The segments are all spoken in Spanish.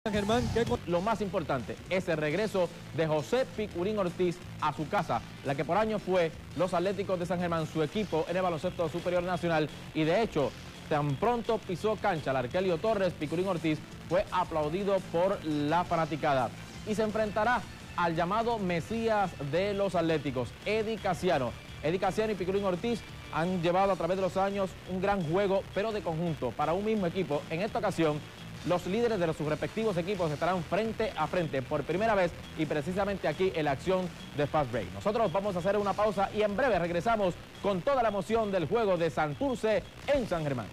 San Germán, que lo más importante es el regreso de José Piculín Ortiz a su casa, la que por años fue los Atléticos de San Germán, su equipo en el baloncesto superior nacional, y de hecho, tan pronto pisó cancha el Arkelio Torres, Piculín Ortiz fue aplaudido por la fanaticada y se enfrentará al llamado Mesías de los Atléticos, Eddie Casiano. Eddie Casiano y Piculín Ortiz han llevado a través de los años un gran juego, pero de conjunto, para un mismo equipo. En esta ocasión, los líderes de sus respectivos equipos estarán frente a frente por primera vez y precisamente aquí en la acción de Fast Break. Nosotros vamos a hacer una pausa y en breve regresamos con toda la emoción del juego de Santurce en San Germán.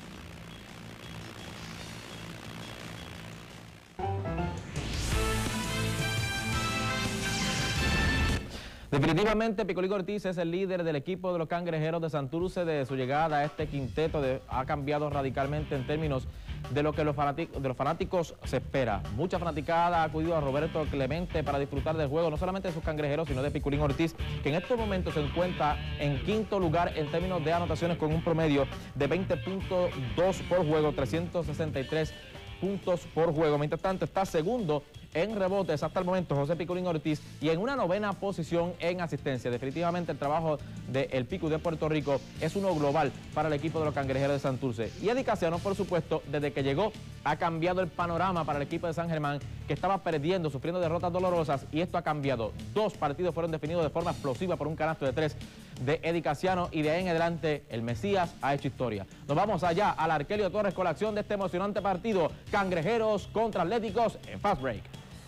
Definitivamente Piculín Ortiz es el líder del equipo de los Cangrejeros de Santurce. De su llegada a este quinteto ha cambiado radicalmente en términos de lo que los fanáticos se espera. Mucha fanaticada ha acudido a Roberto Clemente para disfrutar del juego, no solamente de sus Cangrejeros, sino de Piculín Ortiz, que en estos momentos se encuentra en quinto lugar en términos de anotaciones con un promedio de 20.2 por juego, 363 puntos por juego. Mientras tanto, está segundo en rebotes hasta el momento José Piculín Ortiz y en una novena posición en asistencia. Definitivamente el trabajo del Picu de Puerto Rico es uno global para el equipo de los Cangrejeros de Santurce. Y Eddie Casiano, por supuesto, desde que llegó ha cambiado el panorama para el equipo de San Germán, que estaba perdiendo, sufriendo derrotas dolorosas, y esto ha cambiado. 2 partidos fueron definidos de forma explosiva por un canasto de 3 de Eddie Casiano, y de ahí en adelante el Mesías ha hecho historia. Nos vamos allá al Arkelio Torres con la acción de este emocionante partido, Cangrejeros contra Atléticos en Fast Break.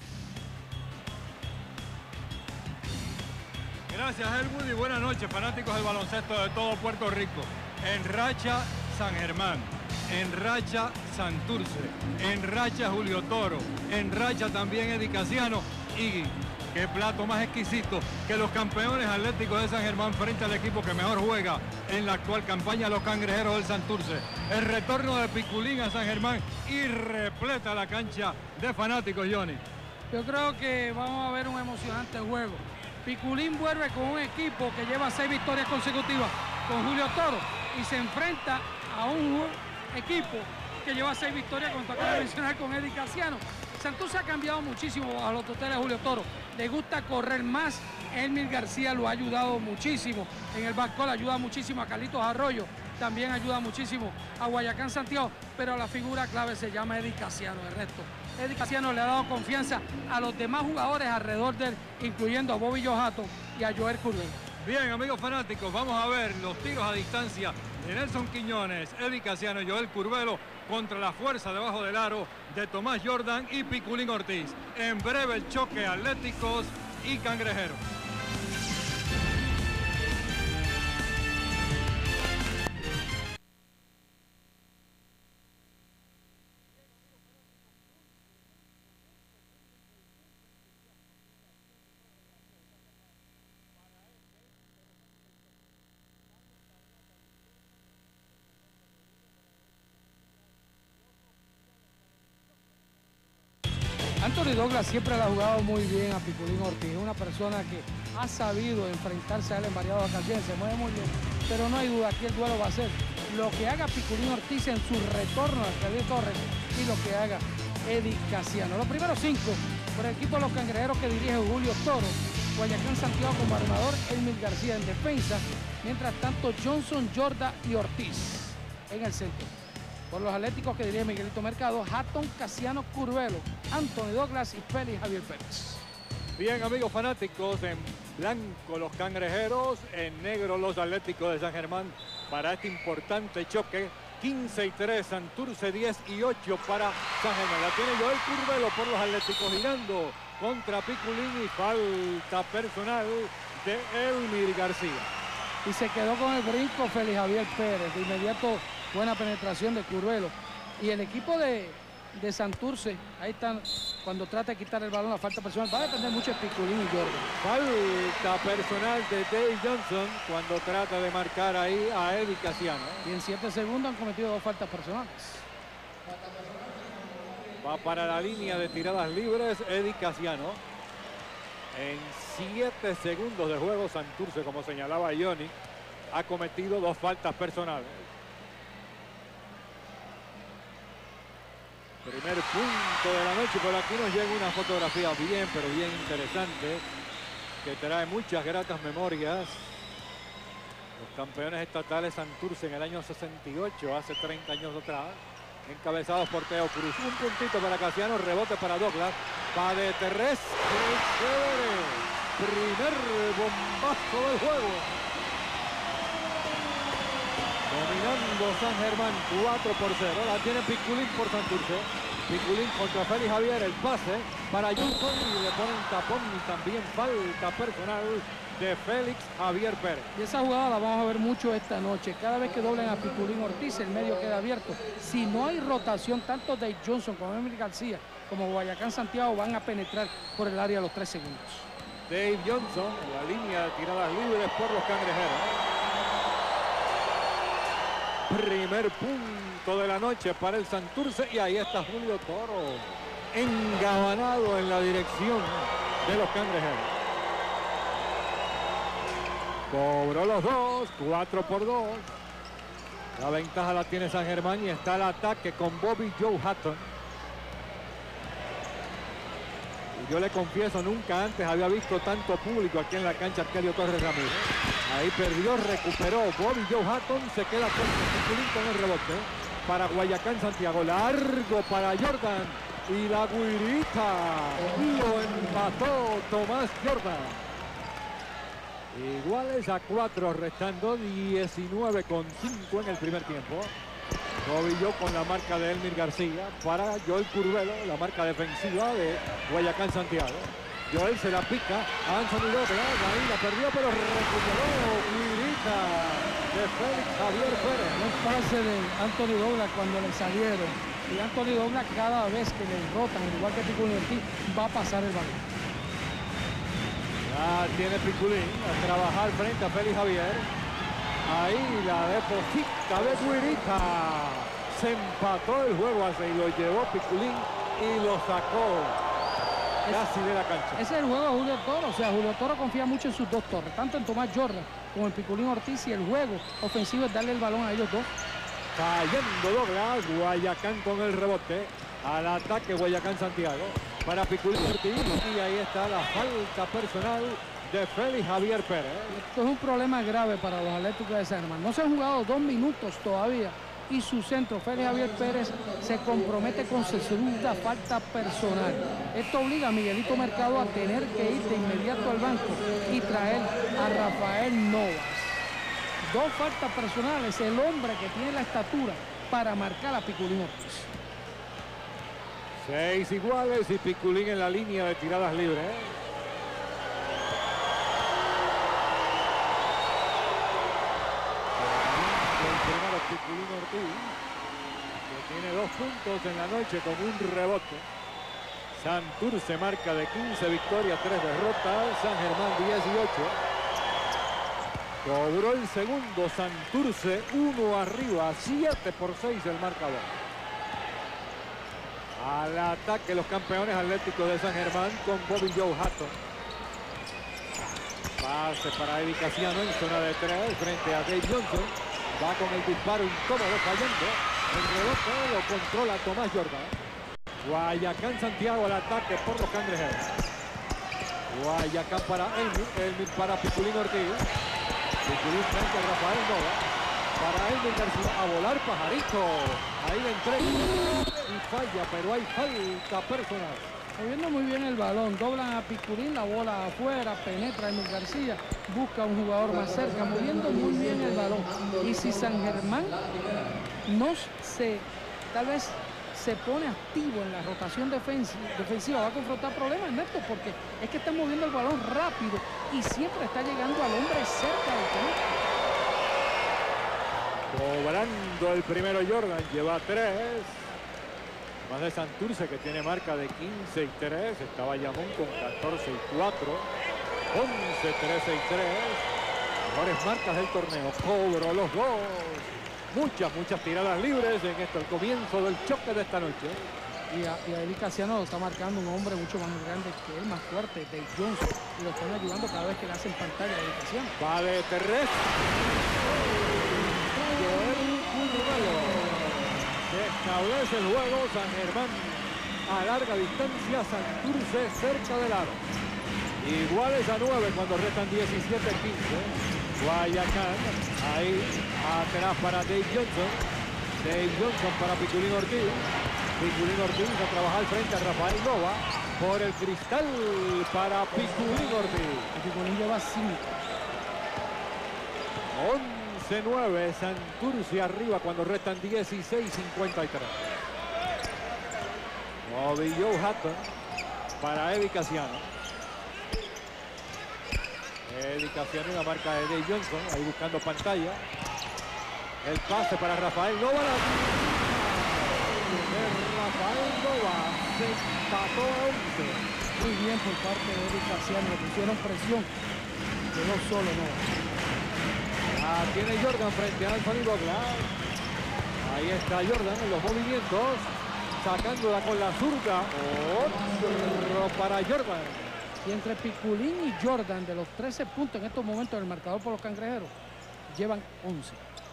Gracias, Elwood, y buenas noches, fanáticos del baloncesto de todo Puerto Rico. En racha San Germán, en racha Santurce, en racha Julio Toro, en racha también Eddie Casiano, y qué plato más exquisito que los campeones atléticos de San Germán frente al equipo que mejor juega en la actual campaña, los Cangrejeros del Santurce. El retorno de Piculín a San Germán y repleta la cancha de fanáticos, Johnny. Yo creo que vamos a ver un emocionante juego. Piculín vuelve con un equipo que lleva 6 victorias consecutivas con Julio Toro y se enfrenta a un equipo que lleva 6 victorias, como te acabo de mencionar, con Eddie Casiano. Santurce ha cambiado muchísimo a los toteles de Julio Toro. Le gusta correr más. Elmir García lo ha ayudado muchísimo en el backcourt, ayuda muchísimo a Carlitos Arroyo, también ayuda muchísimo a Guayacán Santiago, pero la figura clave se llama Eddie Casiano. El resto, Eddie Casiano le ha dado confianza a los demás jugadores alrededor de él, incluyendo a Bobby Johato y a Joel Curvelo. Bien, amigos fanáticos, vamos a ver los tiros a distancia de Nelson Quiñones, Eddie Casiano y Joel Curvelo contra la fuerza debajo del aro de Tomás Jordan y Piculín Ortiz. En breve el choque Atléticos y Cangrejeros. Anthony Douglas siempre le ha jugado muy bien a Piculín Ortiz. Es una persona que ha sabido enfrentarse a él en variadas ocasiones, se mueve muy bien, pero no hay duda que el duelo va a ser lo que haga Piculín Ortiz en su retorno al Arkelio Torres y lo que haga Eddie Casiano. Los primeros 5 por el equipo de los Cangrejeros que dirige Julio Toro, Guayacán Santiago como armador, Elmir García en defensa, mientras tanto Johnson, Jordan y Ortiz en el centro. Por los Atléticos que dirige Miguelito Mercado, Hatton, Casiano, Curvelo, Anthony Douglas y Félix Javier Pérez. Bien, amigos fanáticos, en blanco los Cangrejeros, en negro los Atléticos de San Germán para este importante choque. 15-3, Santurce 10-8 para San Germán. La tiene Joel Curvelo por los Atléticos girando contra Piculín y falta personal de Elmir García. Y se quedó con el brinco Félix Javier Pérez. De inmediato buena penetración de Curvelo. Y el equipo de Santurce, ahí están, cuando trata de quitar el balón, la falta personal, va a depender mucho de Piculín y Jordan. Falta personal de Dave Johnson cuando trata de marcar ahí a Eddie Casiano. Y en 7 segundos han cometido 2 faltas personales. Va para la línea de tiradas libres Eddie Casiano. En 7 segundos de juego, Santurce, como señalaba Johnny, ha cometido 2 faltas personales. Primer punto de la noche. Por aquí nos llega una fotografía bien, pero bien interesante, que trae muchas gratas memorias. Los campeones estatales Santurce en el año 68, hace 30 años atrás, encabezados por Teo Cruz. Un puntito para Casiano, rebote para Douglas. Va de Terrés. ¡Qué chévere! Primer bombazo del juego. Dominando San Germán 4-0. La tiene Piculín por Santurce. Piculín contra Félix Javier. El pase para Johnson y le ponen tapón y también falta personal de Félix Javier Pérez. Y esa jugada la vamos a ver mucho esta noche. Cada vez que doblen a Piculín Ortiz, el medio queda abierto. Si no hay rotación, tanto Dave Johnson como Emil García como Guayacán Santiago van a penetrar por el área a los 3 segundos. Dave Johnson en la línea de tiradas libres por los Cangrejeros. Primer punto de la noche para el Santurce y ahí está Julio Toro engabanado en la dirección de los Cangrejeros. Cobró los dos, 4-2. La ventaja la tiene San Germán y está el ataque con Bobby Joe Hatton. Y yo le confieso, nunca antes había visto tanto público aquí en la cancha Arkelio Torres Ramírez. Ahí perdió, recuperó Bobby Joe Hatton, se queda con el rebote para Guayacán Santiago. Largo para Jordan y la guirita lo empató Tomás Jordan. Iguales a 4, restando 19,5 en el primer tiempo. Bobby Joe con la marca de Elmir García para Joel Curvelo, la marca defensiva de Guayacán Santiago. Joel se la pica a Anthony Douglas, ahí la perdió, pero recuperó guirita de Félix Javier Pérez. No es pase de Anthony Douglas cuando le salieron. Y Anthony Douglas cada vez que le rotan, igual que Piculín Ortiz, va a pasar el balón. Ya tiene Piculín a trabajar frente a Félix Javier. Ahí la deposita de guirita. Se empató el juego así y lo llevó Piculín y lo sacó casi de la cancha. Ese es el juego de Julio Toro. O sea, Julio Toro confía mucho en sus dos torres, tanto en Tomás Jordan como en Piculín Ortiz, y el juego ofensivo es darle el balón a ellos dos. Cayendo Douglas, Guayacán con el rebote. Al ataque Guayacán Santiago para Piculín Ortiz. Y ahí está la falta personal de Félix Javier Pérez. Esto es un problema grave para los Atléticos de San Germán. No se han jugado 2 minutos todavía y su centro, Félix Javier Pérez, se compromete con su segunda falta personal. Esto obliga a Miguelito Mercado a tener que ir de inmediato al banco y traer a Rafael Novas. 2 faltas personales, el hombre que tiene la estatura para marcar a Piculín Ortiz. 6 iguales y Piculín en la línea de tiradas libres. El primero Piculín Ortiz, que tiene 2 puntos en la noche con un rebote. Santurce marca de 15 victorias, 3 derrotas. San Germán 18. Cobró el segundo Santurce, 1 arriba, 7-6 el marcador. Al ataque los campeones atléticos de San Germán con Bobby Joe Hatton. Pase para Eddie Casiano en zona de 3 frente a Dave Johnson. Va con el disparo incómodo fallando. El rebote lo controla Tomás Jordan. Guayacán Santiago al ataque por los Cangrejeros. Guayacán para Elmir para Piculín Ortiz. Piculín frente a Rafael Nova. Para Elmir García, a volar pajarito. Ahí le entrega y falla, pero hay falta personal. Moviendo muy bien el balón, doblan a Piculín, la bola afuera, penetra Elmir García, busca un jugador más cerca, moviendo muy bien el balón. Y si San Germán tal vez se pone activo en la rotación defensiva, va a confrontar problemas, Ernesto, porque es que está moviendo el balón rápido y siempre está llegando al hombre cerca del campo. Cobrando el primero Jordan, lleva 3. Más de Santurce, que tiene marca de 15-3. Está Bayamón con 14-4. 11-13-3. Mejores marcas del torneo. Cobró los 2. Muchas tiradas libres en esto, el comienzo del choque de esta noche. Y a Eddie Casiano lo está marcando un hombre mucho más grande que él, más fuerte, Dave Johnson. Y lo están ayudando cada vez que le hacen pantalla a Eddie Casiano. Va de Terrés. Descalificado Restablece el juego San Germán a larga distancia, Santurce cerca del aro. Iguales a 9 cuando restan 17-15. Guayacán, ahí atrás para Dave Johnson. Dave Johnson para Piculín Ortiz. Piculín Ortiz a trabajar frente a Rafael Nova. Por el cristal para Piculín Ortiz. Piculín lleva 5. 11-9, Santurce arriba cuando restan 16-53. Bobby Joe Hatton para Eddie Casiano. Eddie Casiano en la marca de Dave Johnson, ahí buscando pantalla. El pase para Rafael Nova. Rafael Nova se empató a 11. Muy bien por parte de Eddie Casiano, le pusieron presión. Quedó solo Nova. Tiene Jordan frente a Anthony Douglas. Ahí está Jordan en los movimientos, sacándola con la zurda. Otro para Jordan. Y entre Piculín y Jordan, de los 13 puntos en estos momentos en el marcador por los Cangrejeros, llevan 11.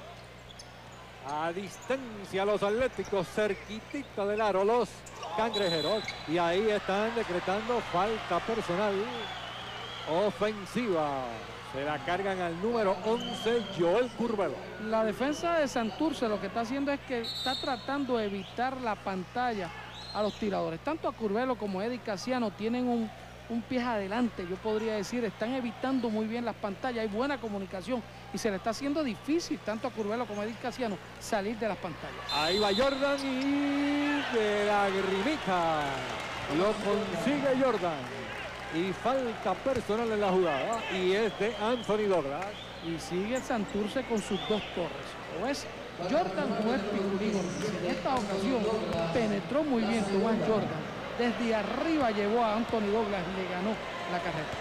A distancia los Atléticos, cerquitita del aro los Cangrejeros. Y ahí están decretando falta personal ofensiva. Se la cargan al número 11, Joel Curbelo. La defensa de Santurce lo que está haciendo es que está tratando de evitar la pantalla a los tiradores. Tanto a Curbelo como a Eddie Casiano tienen un pie adelante, yo podría decir. Están evitando muy bien las pantallas, hay buena comunicación y se le está haciendo difícil tanto a Curbelo como a Eddie Casiano salir de las pantallas. Ahí va Jordan y de la grimita lo consigue Jordan. Y falta personal en la jugada y es de Anthony Douglas. Y sigue Santurce con sus dos torres. O es Jordan o es Piculín Ortiz. En esta ocasión penetró muy bien Tomás Jordan. Desde arriba llevó a Anthony Douglas y le ganó la carrera.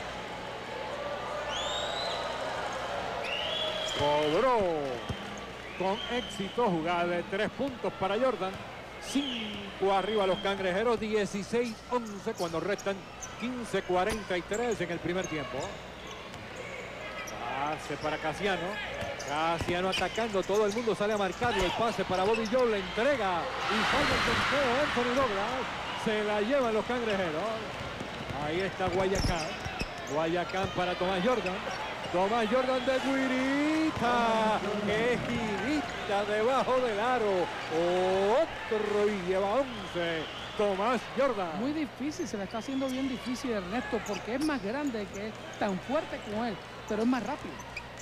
Cobró con éxito, jugada de 3 puntos para Jordan. 5 arriba los Cangrejeros, 16-11 cuando restan 15-43 en el primer tiempo. Pase para Casiano. Casiano atacando, todo el mundo sale a marcarlo. El pase para Bobby Joe, le entrega y falla el conteo. Anthony Douglas se la llevan los Cangrejeros. Ahí está Guayacán. Guayacán para Tomás Jordan. Tomás Jordan de Guirita. ¡Qué girita debajo del aro! Otro y lleva 11. Tomás Jordan. Muy difícil, se le está haciendo bien difícil Ernesto porque es más grande que él, tan fuerte como él, pero es más rápido.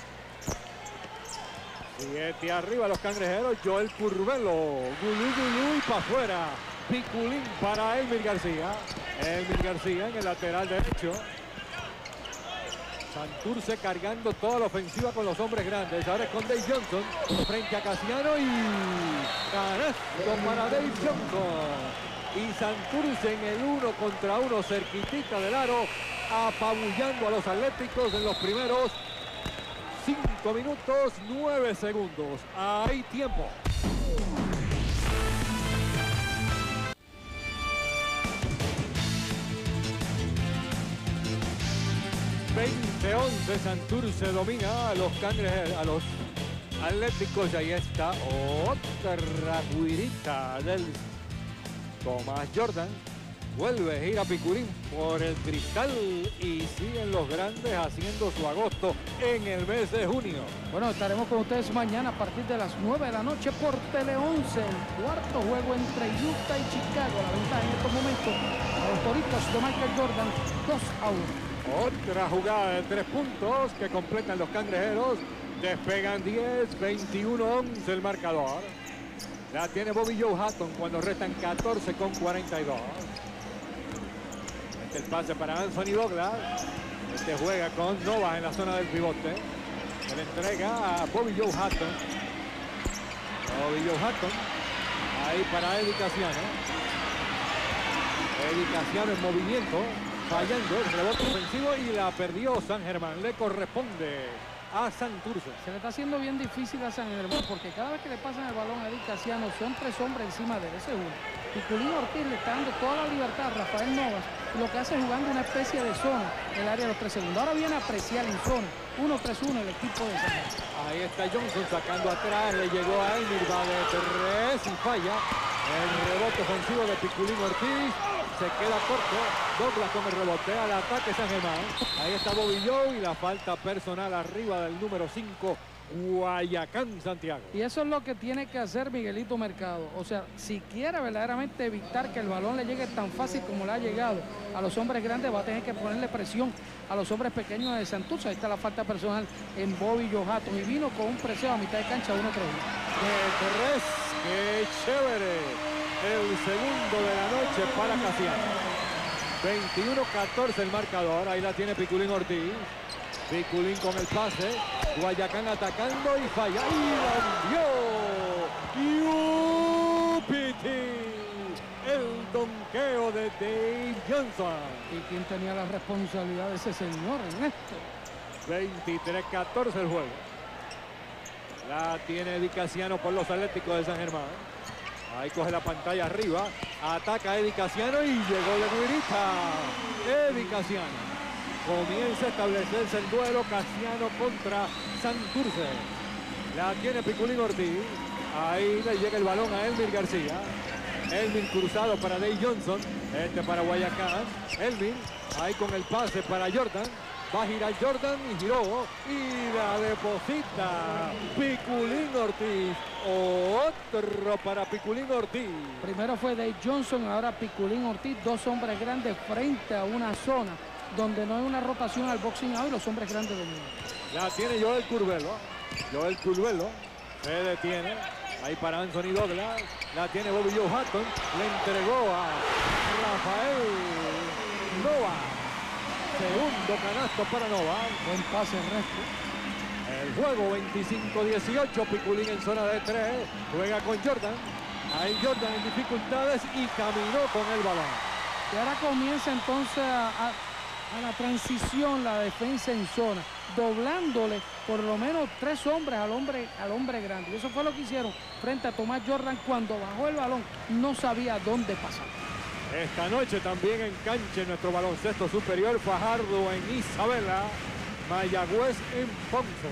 7 arriba los Cangrejeros, Joel Curbelo. Gulú y para afuera. Piculín para Elmer García. Elmer García en el lateral derecho. Santurce cargando toda la ofensiva con los hombres grandes. Ahora es con Dave Johnson frente a Casiano y canasto para Dave Johnson. Y Santurce en el 1 contra 1 cerquitita del aro, apabullando a los Atléticos en los primeros 5 minutos 9 segundos. Hay tiempo. ...20-11 Santurce domina a los Cangrejeros, a los Atléticos. Y ahí está otra guirita del Tomás Jordan. Vuelve gira Piculín por el cristal y siguen los grandes haciendo su agosto en el mes de junio. Bueno, estaremos con ustedes mañana a partir de las 9 de la noche por Tele 11, el cuarto juego entre Utah y Chicago. La ventaja en estos momentos a los Toritos de Michael Jordan, 2-1. Otra jugada de 3 puntos que completan los Cangrejeros. Despegan 10, 21-11 el marcador. La tiene Bobby Joe Hatton cuando restan 14 con 42. El pase para Anthony Douglas. Este juega con Nova en la zona del pivote. Se le entrega a Bobby Joe Hatton. Bobby Joe Hatton. Ahí para Eddie Casiano. Eddie Casiano en movimiento. Fallando el rebote ofensivo y la perdió San Germán. Le corresponde a Santurce. Se le está haciendo bien difícil a San Germán porque cada vez que le pasan el balón a Eddie Casiano son 3 hombres encima de él. Ese es uno. Piculín Ortiz le está dando toda la libertad a Rafael Novas y lo que hace es jugando una especie de zona en el área de los 3 segundos. Ahora viene a apreciar en zona. 1-3-1 el equipo de San Germán. Ahí está Johnson sacando atrás. Le llegó a Elmer, va de 3 y falla. El rebote ofensivo de Piculín Ortiz. Se queda corto. Douglas con el rebote. Al ataque San Germán. Ahí está Bobby Joe y la falta personal arriba del número 5. Guayacán, Santiago. Y eso es lo que tiene que hacer Miguelito Mercado. O sea, si quiere verdaderamente evitar que el balón le llegue tan fácil como le ha llegado a los hombres grandes, va a tener que ponerle presión a los hombres pequeños de Santurce. Ahí está la falta personal en Bobby Johatton. Y vino con un presión a mitad de cancha 1-3. De 3, qué chévere. El segundo de la noche para Casiano. 21-14 el marcador. Ahí la tiene Piculín Ortiz. Piculín con el pase. Guayacán atacando y falla. ¡Y la envió! ¡Yupiti! El donqueo de Dave Johnson. ¿Y quién tenía la responsabilidad de ese señor, Ernesto? 23-14 el juego. La tiene Eddie Casiano por los Atléticos de San Germán. Ahí coge la pantalla arriba. Ataca a Eddie Casiano y llegó de Guirita. Eddie Casiano. Comienza a establecerse el duelo Casiano contra Santurce. La tiene Piculín Ortiz. Ahí le llega el balón a Elmir García. Elmir cruzado para Dave Johnson. Este para Guayacán. Elmir ahí con el pase para Jordan. Va a girar Jordan y giró. Y la deposita Piculín Ortiz. Otro para Piculín Ortiz. Primero fue Dave Johnson, ahora Piculín Ortiz. Dos hombres grandes frente a una zona donde no hay una rotación al boxing out y los hombres grandes dominan. La tiene Joel Curvelo. Joel Curvelo se detiene. Ahí para Anthony Douglas. La tiene Bobby Johatton. Le entregó a Rafael Nova. Segundo canasto para Nova. Buen pase, Ernesto. El juego 25-18. Piculín en zona de 3. Juega con Jordan. Ahí Jordan en dificultades y caminó con el balón. Y ahora comienza entonces a la transición, la defensa en zona, doblándole por lo menos 3 hombres al hombre grande. Y eso fue lo que hicieron frente a Tomás Jordan cuando bajó el balón, no sabía dónde pasar. Esta noche también en cancha en nuestro baloncesto superior, Fajardo en Isabela, Mayagüez en Ponce.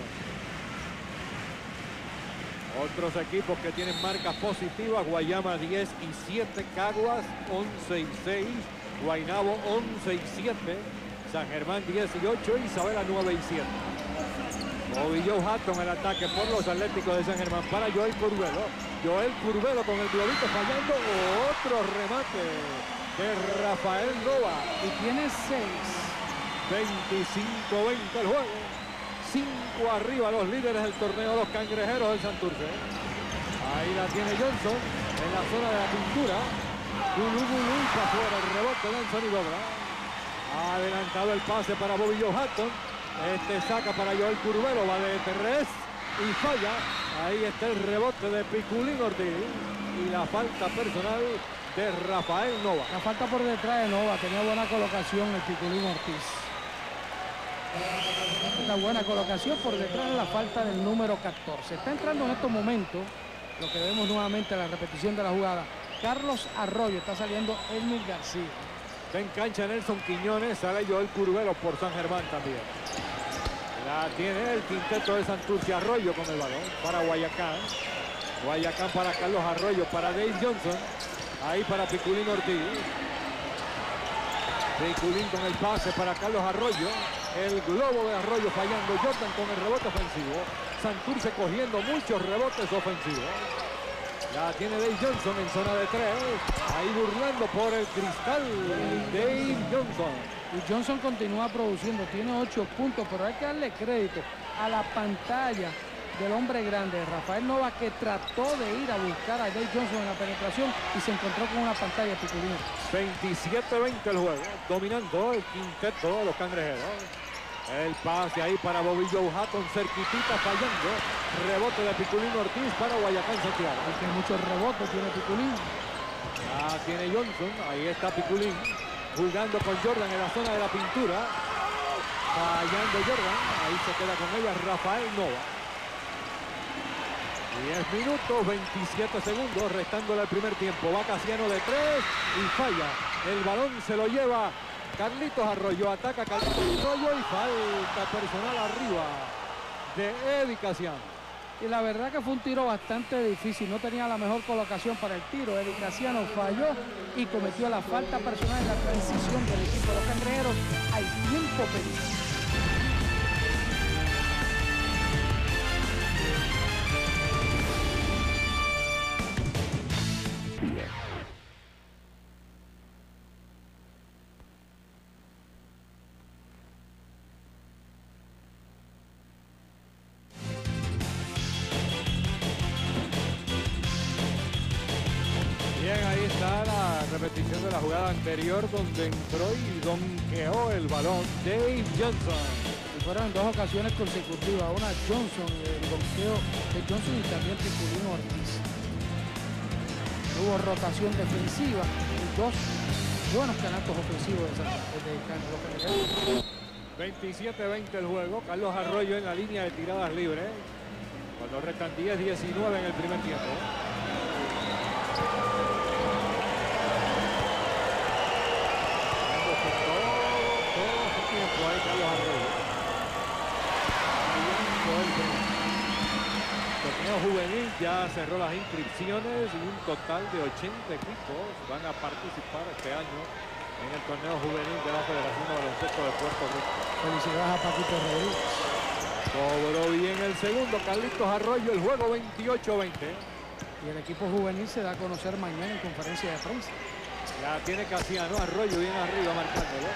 Otros equipos que tienen marcas positivas, Guayama 10 y 7, Caguas 11 y 6, Guaynabo 11 y 7, San Germán 18, Isabela 9 y 7. Bobby Johatton el ataque por los Atléticos de San Germán para Joel Curvelo. Joel Curvelo con el globito fallando. Otro remate de Rafael Nova. Y tiene 6. 25-20 el juego. 5 arriba los líderes del torneo, los Cangrejeros del Santurce. Ahí la tiene Johnson en la zona de la pintura. Gulú para afuera, el rebote de Anthony Douglas. Ha adelantado el pase para Bobby Johatton. Este saca para Joel Curvelo, va de 3 y falla. Ahí está el rebote de Piculín Ortiz y la falta personal de Rafael Nova. La falta por detrás de Nova, tenía buena colocación el Piculín Ortiz. Una buena colocación por detrás de la falta del número 14. Está entrando en estos momentos, lo que vemos nuevamente en la repetición de la jugada, Carlos Arroyo, está saliendo Elmir García. Está en cancha Nelson Quiñones, sale Joel Curvelo por San Germán también. La tiene el quinteto de Santurce, Arroyo con el balón para Guayacán. Guayacán para Carlos Arroyo, para Dave Johnson. Ahí para Piculín Ortiz. Piculín con el pase para Carlos Arroyo. El globo de Arroyo fallando. Jordan con el rebote ofensivo. Santurce cogiendo muchos rebotes ofensivos. La tiene Dave Johnson en zona de 3. Ahí burlando por el cristal. Dave Johnson. Y Johnson continúa produciendo. Tiene 8 puntos, pero hay que darle crédito a la pantalla del hombre grande, Rafael Nova, que trató de ir a buscar a Dave Johnson en la penetración y se encontró con una pantalla Piculín. 27-20 el juego. Dominando el quinteto de los Cangrejeros. El pase ahí para Bobby Johatton, cerquitita fallando. Rebote de Piculín Ortiz para Guayacán Santiago. Hay que muchos rebotes tiene Piculín. Tiene Johnson, ahí está Piculín. Jugando con Jordan en la zona de la pintura. Fallando Jordan, ahí se queda con ella Rafael Nova. 10 minutos, 27 segundos, restándole el primer tiempo. Va Casiano de 3 y falla. El balón se lo lleva Carlitos Arroyo, ataca Carlitos Arroyo y falta personal arriba de Eddie Casiano. Y la verdad que fue un tiro bastante difícil, no tenía la mejor colocación para el tiro. Eddie Casiano falló y cometió la falta personal en la transición del equipo de los Cangrejeros al tiempo pedido. Bien, ahí está la repetición de la jugada anterior donde entró y donkeó el balón Dave Johnson. Y fueron en 2 ocasiones consecutivas, una Johnson, el donkeo de Johnson y también Piculín Ortiz. Hubo rotación defensiva y 2 buenos canastos ofensivos de Cangrejeros. 27-20 el juego. Carlos Arroyo en la línea de tiradas libres. Cuando restan 10-19 en el primer tiempo. Todo su tiempo ahí Carlos Arroyo. El torneo juvenil ya cerró las inscripciones y un total de 80 equipos van a participar este año en el torneo juvenil de la Federación de Baloncesto de Puerto Rico. Felicidades a Paquito Rodríguez. Cobró bien el segundo Carlitos Arroyo, el juego 28-20. Y el equipo juvenil se da a conocer mañana en conferencia de prensa. La tiene Casiano, Arroyo bien arriba marcándolo.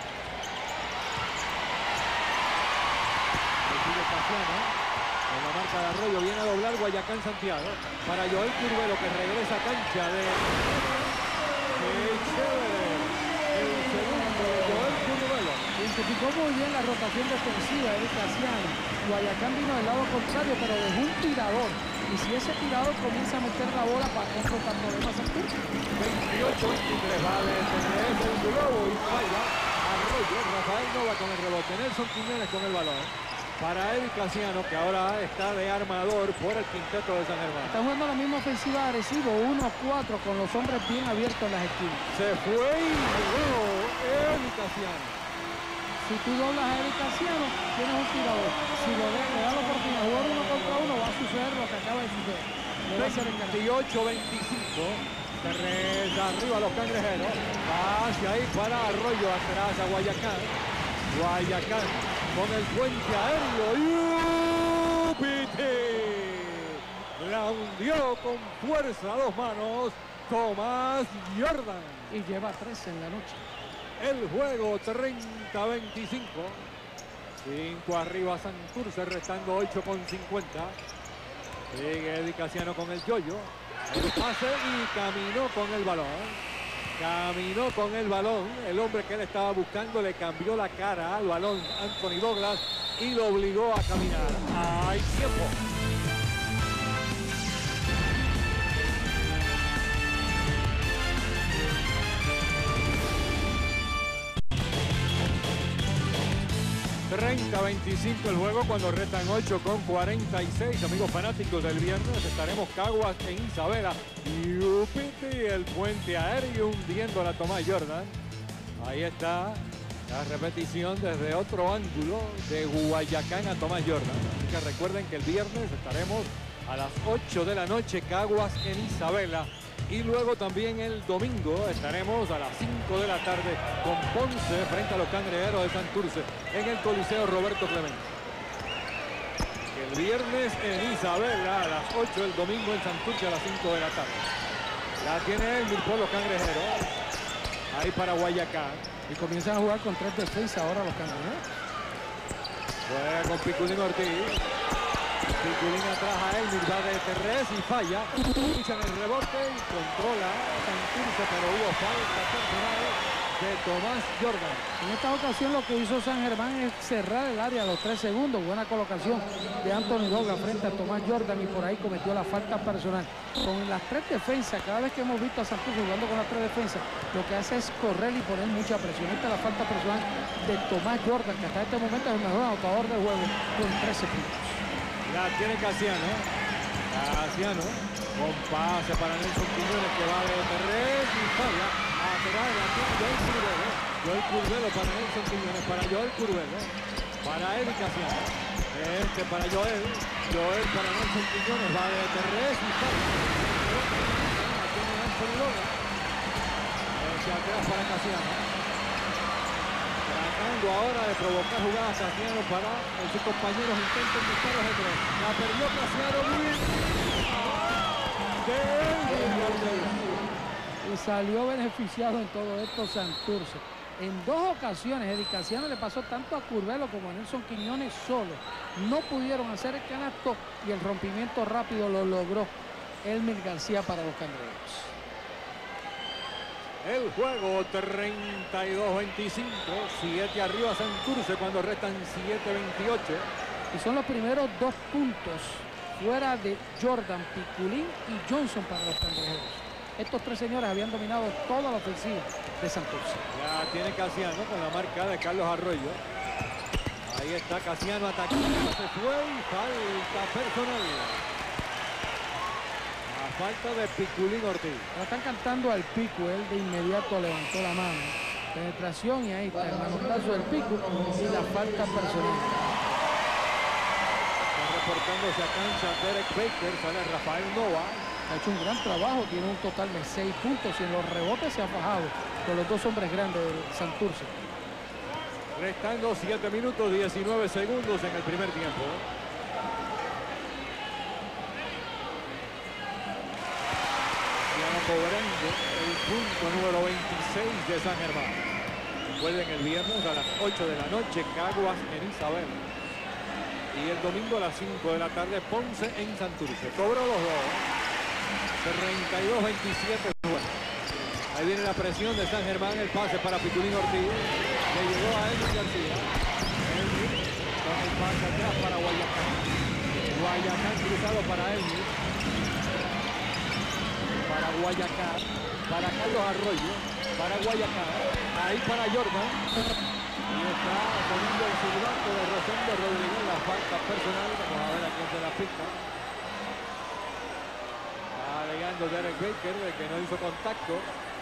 Sigue Casiano. En la marca de Arroyo viene a doblar Guayacán Santiago. Para Joel Curvelo que regresa a cancha de... ¡Qué chévere! El segundo de Joel Curvelo. Identificó muy bien la rotación defensiva de Casiano. Guayacán vino del lado contrario, pero dejó un tirador. Y si ese tirador comienza a meter la bola para confrontar problemas al turco. 28-23 va a detener el globo y falla. Arroyo, Rafael Nova con el rebote. Nelson Jiménez con el balón. Para Eddie Casiano, que ahora está de armador por el quinteto de San Germán. Está jugando la misma ofensiva agresiva, 1-4, con los hombres bien abiertos en las esquinas. Se fue y llegó Eddie Casiano. Si tú doblas a Eddie Casiano, tienes un tirador. Si le da la oportunidad de jugar 1 contra 1, va a suceder lo que acaba de suceder. Le va a hacer enganar. 28-25. Terreza arriba los Cangrejeros. Hacia ahí para Arroyo, atrás a Guayacán. Guayacán con el puente aéreo. ¡Yupiti! La hundió con fuerza a 2 manos Tomás Jordan. Y lleva 13 en la noche. El juego 30-25. 5 arriba Santurce, restando 8,50. Sigue Eddie Casiano con el yoyo. El pase y caminó con el balón. Caminó con el balón. El hombre que él estaba buscando le cambió la cara al balón Anthony Douglas y lo obligó a caminar. ¡Hay tiempo! ...30-25 el juego cuando restan 8,46. Amigos fanáticos del viernes, estaremos Caguas en Isabela. Yupiti, el puente aéreo hundiendo a la Tomás Jordan. Ahí está la repetición desde otro ángulo de Guayacán a Tomás Jordan. Así que recuerden que el viernes estaremos a las 8 de la noche Caguas en Isabela. Y luego también el domingo estaremos a las 5 de la tarde con Ponce frente a los Cangrejeros de Santurce en el Coliseo Roberto Clemente. El viernes en Isabela a las 8, el domingo en Santurce a las 5 de la tarde. La tiene el por los Cangrejeros. Ahí para Guayacán. Y comienzan a jugar con 3 defensas ahora los Cangrejeros. Juega con Piculín Ortiz. Piculín atrás a Elmir, va de Terrés y falla. Luchan el rebote y controla Santurce, pero hubo falta personal de Tomás Jordan. En esta ocasión lo que hizo San Germán es cerrar el área a los 3 segundos. Buena colocación de Anthony Douglas frente a Tomás Jordan y por ahí cometió la falta personal. Con las 3 defensas, cada vez que hemos visto a Santurce jugando con las 3 defensas, lo que hace es correr y poner mucha presión. Esta es la falta personal de Tomás Jordan, que hasta este momento es el mejor anotador del juego con 13 puntos. La tiene Casiano. Casiano con pase para Nelson Quiñones que va de Terrés y falla. Atrás la tiene Joel Curvelo. Joel Curvelo para Nelson Quiñones, para Joel Curvelo, para Eddie Casiano. Este para Joel. Joel para Nelson Quiñones. Va de tres y sale. La tiene Anthony Douglas. Hacia atrás para Casiano. Tratando ahora de provocar jugadas Casiano para que sus compañeros intenten disparos de tres. La perdió Casiano muy bien. Y salió beneficiado en todo esto Santurce. En dos ocasiones Eddie Casiano le pasó tanto a Curbelo como a Nelson Quiñones solo. No pudieron hacer el canasto y el rompimiento rápido lo logró Elmer García para los Cangrejeros. El juego 32-25, 7 arriba Santurce cuando restan 7-28. Y son los primeros 2 puntos fuera de Jordan, Piculín y Johnson para los Cangrejeros. Estos tres señores habían dominado toda la ofensiva de Santurce. Ya tiene Casiano con la marca de Carlos Arroyo. Ahí está Casiano atacando, se fue y falta personal. A falta de Piculín Ortiz. Ahora están cantando al Pico, él de inmediato levantó la mano. Penetración y ahí está el manotazo del Pico y la falta personal. Está reportándose a cancha Derek Baker, sale Rafael Nova. Ha hecho un gran trabajo, tiene un total de 6 puntos y en los rebotes se ha fajado con los dos hombres grandes de Santurce. Restando 7 minutos 19 segundos en el primer tiempo. Cobrando el punto número 26 de San Germán. Recuerden, el viernes a las 8 de la noche Caguas en Isabel. Y el domingo a las 5 de la tarde Ponce en Santurce. Cobró los dos. 32-27. Ahí viene la presión de San Germán. El pase para Piculín Ortiz. Le llegó a Elvis García. Elvis con el pase atrás para Guayacán. Guayacán cruzado para Elvis. Para Guayacán, para Carlos Arroyo, para Guayacán, ahí para Jordan. Y está poniendo el silbato de Rosendo Rodríguez, la falta personal. Vamos a ver a quién se la pista. Está alegando Derek Baker de que no hizo contacto.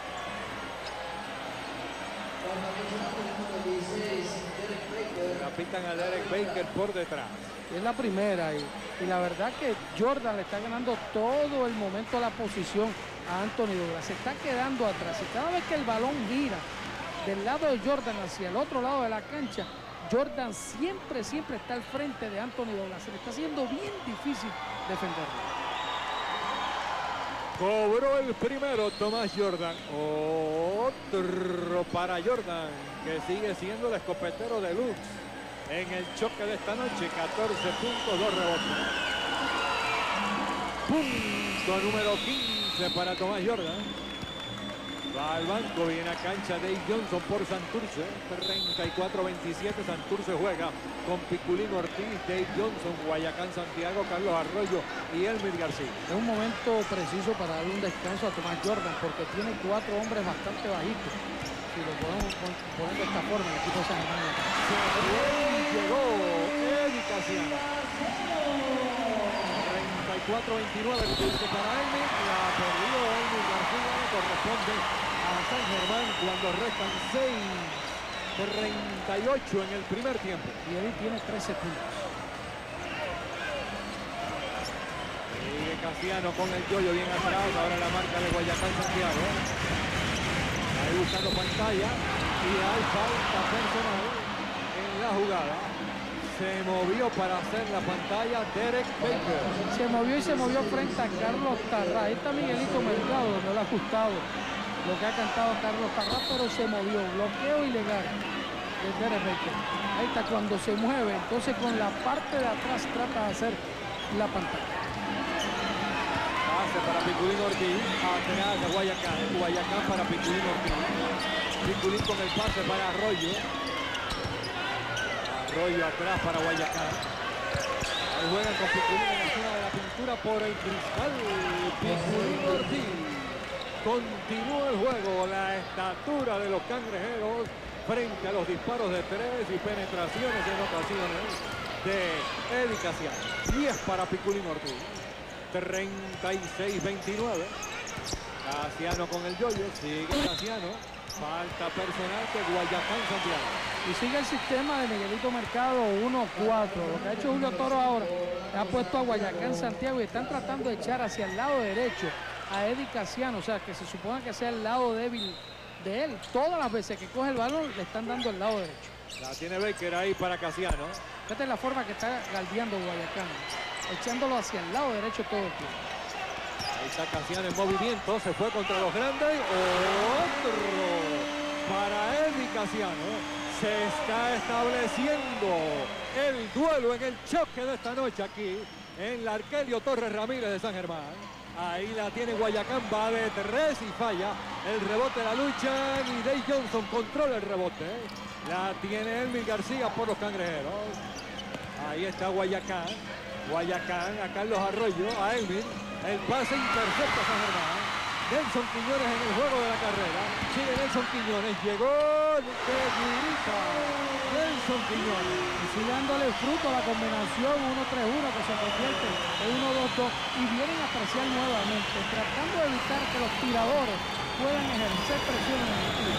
La pitan a Derek Baker por detrás. Es la primera y la verdad que Jordan le está ganando todo el momento a la posición a Anthony Douglas. Se está quedando atrás y cada vez que el balón gira del lado de Jordan hacia el otro lado de la cancha, Jordan siempre está al frente de Anthony Douglas. Se le está haciendo bien difícil defenderlo. Cobró el primero Tomás Jordan. Otro para Jordan, que sigue siendo el escopetero de Lux en el choque de esta noche. 14 puntos, 2 rebotes. Punto número 15 para Tomás Jordan. Va al banco, viene a cancha Dave Johnson por Santurce. 34-27, Santurce juega con Piculín Ortiz, Dave Johnson, Guayacán Santiago, Carlos Arroyo y Elmer García. Es un momento preciso para darle un descanso a Tomás Jordan porque tiene 4 hombres bastante bajitos. Si lo podemos poner de esta forma, el equipo de San Germán. Llegó Eddie Casiano. 34-29 el punto para Elmer. La perdió Elmer García. Le corresponde a San Germán cuando restan 6:38 en el primer tiempo. Y Eddie tiene 13 puntos. Sigue Casiano con el yoyo bien atrás. Ahora la marca de Guayacán Santiago. Ahí buscando pantalla. Y hay falta personal en la jugada. Se movió para hacer la pantalla Derek Baker. Se movió y se movió frente a Carlos Tarrá. Ahí está Miguelito Mercado, no le ha gustado lo que ha cantado Carlos Tarrá, pero se movió. Bloqueo ilegal de Derek Baker. Ahí está cuando se mueve, entonces con la parte de atrás trata de hacer la pantalla. Pase para Piculín Ortiz. Atrás de Guayacán. Guayacán para Piculín Ortiz. Piculín con el pase para Arroyo. Arroyo atrás para Guayacán. Ahí juegan con Piculín en la zona de la pintura por el cristal. Piculín Ortiz. Continúa el juego. La estatura de los cangrejeros frente a los disparos de 3 y penetraciones en ocasiones de Eddie Casiano. 10 para Piculín Ortiz. 36-29. Casiano con el yoyo. Sigue Casiano. Falta personal de Guayacán Santiago. Y sigue el sistema de Miguelito Mercado 1-4. Lo que ha hecho Julio Toro ahora, ha puesto a Guayacán Santiago y están tratando de echar hacia el lado derecho a Eddie Casiano, o sea, que se supone que sea el lado débil de él. Todas las veces que coge el balón le están dando el lado derecho. La tiene Baker ahí para Casiano. Esta es la forma que está galdeando Guayacán, echándolo hacia el lado derecho todo el tiempo. Ahí está Casiano en movimiento, se fue contra los grandes. Otro para Eddie Casiano. Se está estableciendo el duelo en el choque de esta noche aquí en la Arquelio Torres Ramírez de San Germán. Ahí la tiene Guayacán, va de 3 y falla. El rebote la lucha y Dave Johnson controla el rebote. La tiene Elmer García por los Cangrejeros. Ahí está Guayacán. Guayacán a Carlos Arroyo, a Elmer. El pase intercepta San Germán. Nelson Quiñones en el juego de la carrera. Sigue Nelson Quiñones. Llegó de Guirita. Nelson Quiñones. Y sigue dándole fruto a la combinación 1-3-1 que se convierte en 1-2-2. Y vienen a apreciar nuevamente, tratando de evitar que los tiradores puedan ejercer presión en el tiro.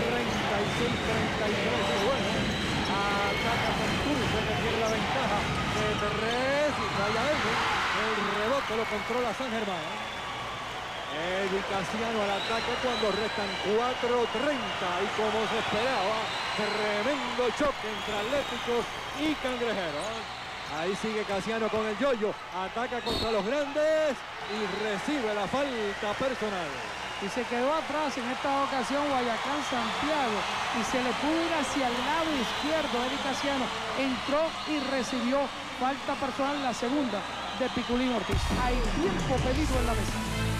36-33. Bueno, ataca Santurce, que tiene la ventaja de 3 y falla Elmer. El rebote lo controla San Germán. Eddie Casiano al ataque cuando restan 4:30 y como se esperaba, tremendo choque entre Atléticos y Cangrejeros. Ahí sigue Casiano con el yoyo, ataca contra los grandes y recibe la falta personal. Y se quedó atrás en esta ocasión Guayacán Santiago y se le pudo ir hacia el lado izquierdo. Eddie Casiano entró y recibió falta personal, la segunda de Piculín Ortiz. Hay tiempo pedido en la mesa.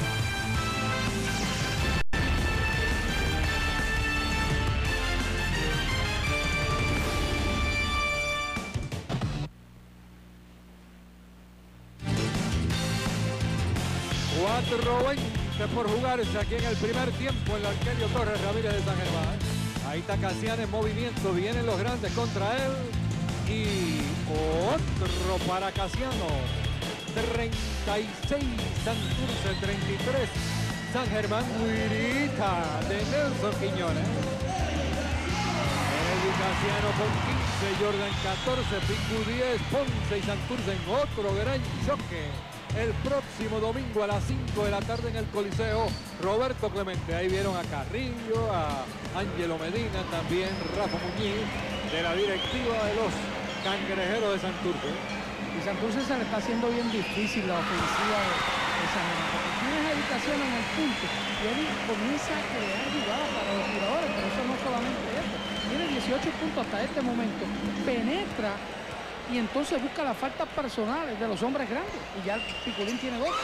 .20 por jugarse aquí en el primer tiempo en la Arquelio Torres Ramírez de San Germán. Ahí está Casiano en movimiento, vienen los grandes contra él y otro para Casiano. 36 Santurce, 33 San Germán. Guirita de Nelson Quiñones. Eddie Casiano con 15, Jordan 14, Picu 10, Ponce y Santurce en otro gran choque. El próximo domingo a las 5 de la tarde en el Coliseo Roberto Clemente. Ahí vieron a Carrillo, a Ángelo Medina, también Rafa Muñiz, de la directiva de los Cangrejeros de Santurce. Y Santurce se le está haciendo bien difícil la ofensiva de San Germán. Porque tiene dedicación en el punto y él comienza a crear jugadas para los tiradores, pero eso no solamente eso. Tiene 18 puntos hasta este momento. Penetra y entonces busca las faltas personales de los hombres grandes. Y ya el Piculín tiene 2.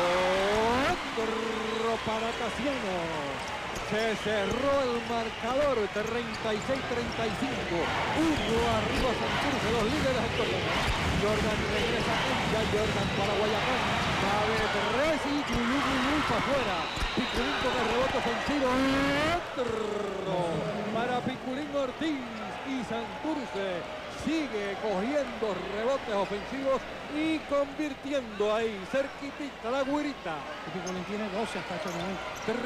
Otro para Casiano. Se cerró el marcador, 36-35. Uno arriba Santurce, los líderes actuales. Jordan regresa ya Jordan para Guayacán. Va de 3 y Gulú para afuera. Piculín con el rebote ofensivo. Otro para Piculín Ortiz y Santurce sigue cogiendo rebotes ofensivos y convirtiendo ahí cerquitita la Guirita. Piculín tiene 12 hasta este momento.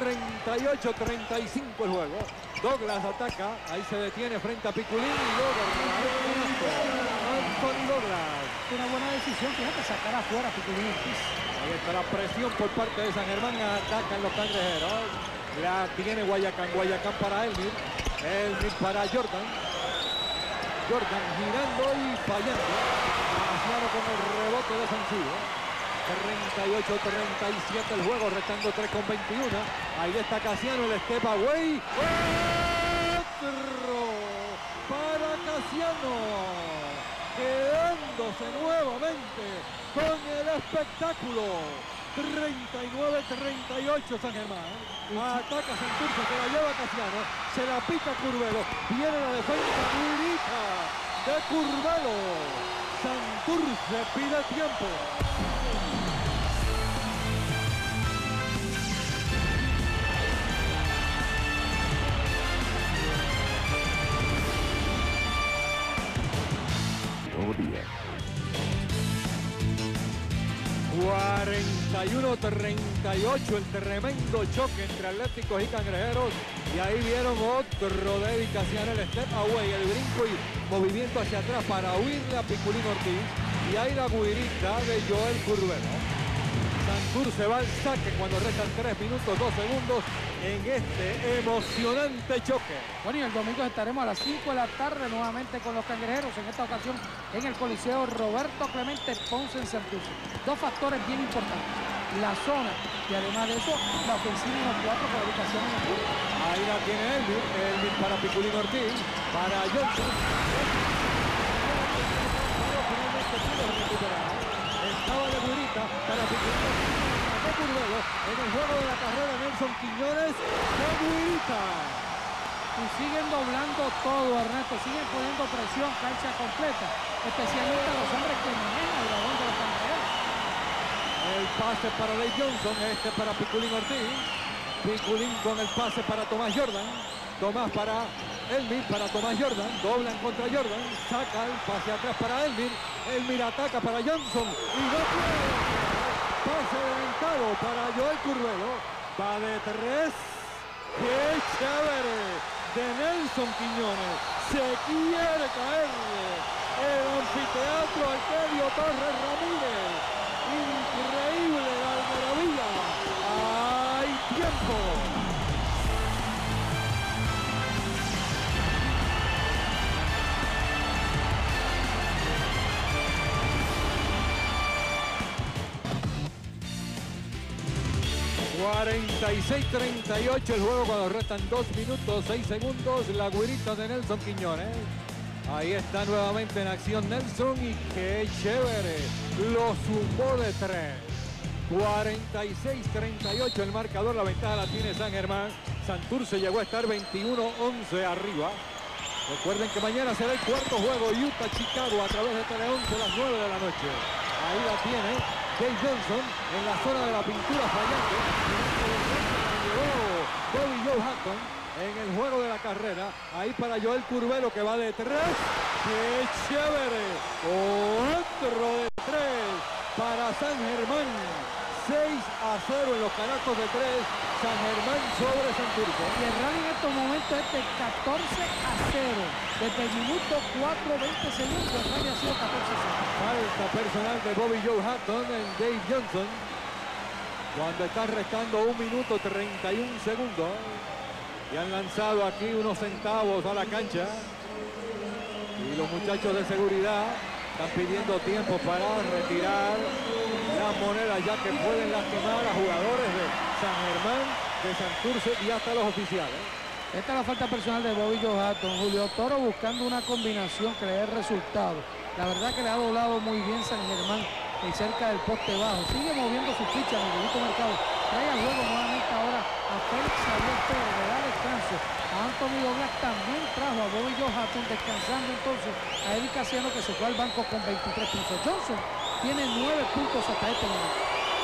38-35 el juego. Douglas ataca, ahí se detiene frente a Piculín y Anthony Douglas. Una buena decisión, fíjate, sacar afuera a Piculín Ortiz. Ahí está la presión por parte de San Germán, atacan los Cangrejeros. La tiene Guayacán, Guayacán para Elmer. Elmer para Jordan. Jordan girando y fallando. Casiano con el rebote defensivo. 38-37 el juego, restando 3:21. Ahí está Casiano, el step away. Otro para Casiano. Quedándose nuevamente con el espectáculo. 39-38 San Germán. Ataca Santurce, se la lleva Casiano. Se la pica Curvelo. Viene la defensa Guirita de Curvelo. Santurce pide tiempo. 41-38, el tremendo choque entre Atléticos y Cangrejeros. Y ahí vieron otro de Eddie Casiano, el step away, el brinco y movimiento hacia atrás para huirle a Piculín Ortiz. Y ahí la guirita de Joel Curbelo. Santurce va al saque cuando restan 3 minutos 2 segundos en este emocionante choque. Bueno, y el domingo estaremos a las 5 de la tarde nuevamente con los Cangrejeros, en esta ocasión en el Coliseo Roberto Clemente Ponce en Santurce. Dos factores bien importantes, la zona y además de eso, la ofensiva y los 4 por la ubicación en el público. Ahí la tiene Elvin para Piculín Ortiz, para Johnson. Finalmente pudo recuperar. Estaba de burita para Piculín Curbelo. En el juego de la carrera, Nelson Quiñones de burita. Y siguen doblando todo, Ernesto. Siguen poniendo presión, cancha completa. Especialmente a los hombres que manejan el balón de los Cangrejeros. El pase para Ley Johnson, este para Piculín Ortiz. Piculín con el pase para Tomás Jordan. Tomás para Elmir, para Tomás Jordan. Doblan contra Jordan. Saca el pase atrás para Elmir. Elmir ataca para Johnson. Y no puede. Pase adelantado para Joel Curbelo. Va de 3. ¡Qué chévere! De Nelson Quiñones. Se quiere caer el anfiteatro Arcadio Torres Ramírez. Increíble la algarabía. ¡Hay tiempo! ...46-38 el juego cuando restan 2 minutos 6 segundos... ...la güirita de Nelson Quiñones... ...ahí está nuevamente en acción Nelson... ...y qué chévere... ...lo zumbó de 3... ...46-38 el marcador... ...la ventaja la tiene San Germán... ...Santurce llegó a estar 21-11 arriba... ...recuerden que mañana será el cuarto juego... ...Utah-Chicago a través de Teleonce... ...a las 9 de la noche... ...ahí la tiene... Dave Johnson en la zona de la pintura fallante. Bobby Joe Hatton en el juego de la carrera. Ahí para Joel Curbelo que va de 3. ¡Qué chévere! Otro de 3 para San Germán. 6-0 en los canastos de 3. San Germán sobre Santurce. Y el rally en estos momentos es de 14-0. Desde el minuto 4-20 segundos el rally ha sido 14-0. Falta personal de Bobby Joe Hatton en Dave Johnson. Cuando está restando 1 minuto 31 segundos. Y han lanzado aquí unos centavos a la cancha. Y los muchachos de seguridad están pidiendo tiempo para retirar las monedas, ya que pueden lastimar a jugadores de San Germán, de Santurce y hasta los oficiales. Esta es la falta personal de Bobby Joe Hatton. Julio Toro buscando una combinación que le dé resultado. La verdad que le ha doblado muy bien San Germán cerca del poste bajo. Sigue moviendo su ficha, Miguelito Mercado. Trae al juego nuevamente ahora a Félix Xavier Pérez, le da descanso. A Anthony Douglas también trajo a Bobby Joe Hatton, descansando entonces a Eddie Casiano, que se fue al banco con 23 puntos. Johnson tiene 9 puntos hasta este momento.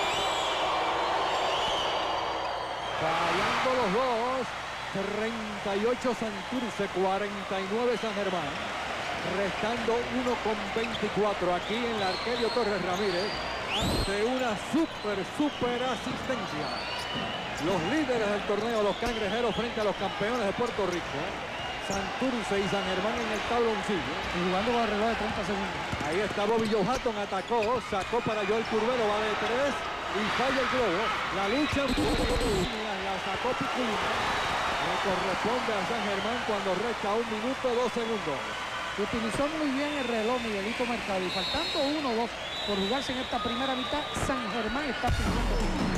Fallando los dos. 38 Santurce, 49 San Germán. Restando 1:24 aquí en la Arcadio Torres Ramírez ante una super asistencia. Los líderes del torneo, los Cangrejeros, frente a los campeones de Puerto Rico. Santurce y San Germán en el tabloncillo. Y jugando con el reloj de 30 segundos. Ahí está Bobby Joe Hatton, atacó, sacó para Joel Curbelo, va de 3 y falla el globo. La lucha la sacó Piculín. Le corresponde a San Germán cuando resta 1 minuto 2 segundos. Utilizó muy bien el reloj Miguelito Mercado y faltando 1-2 por jugarse en esta primera mitad, San Germán está pidiendo.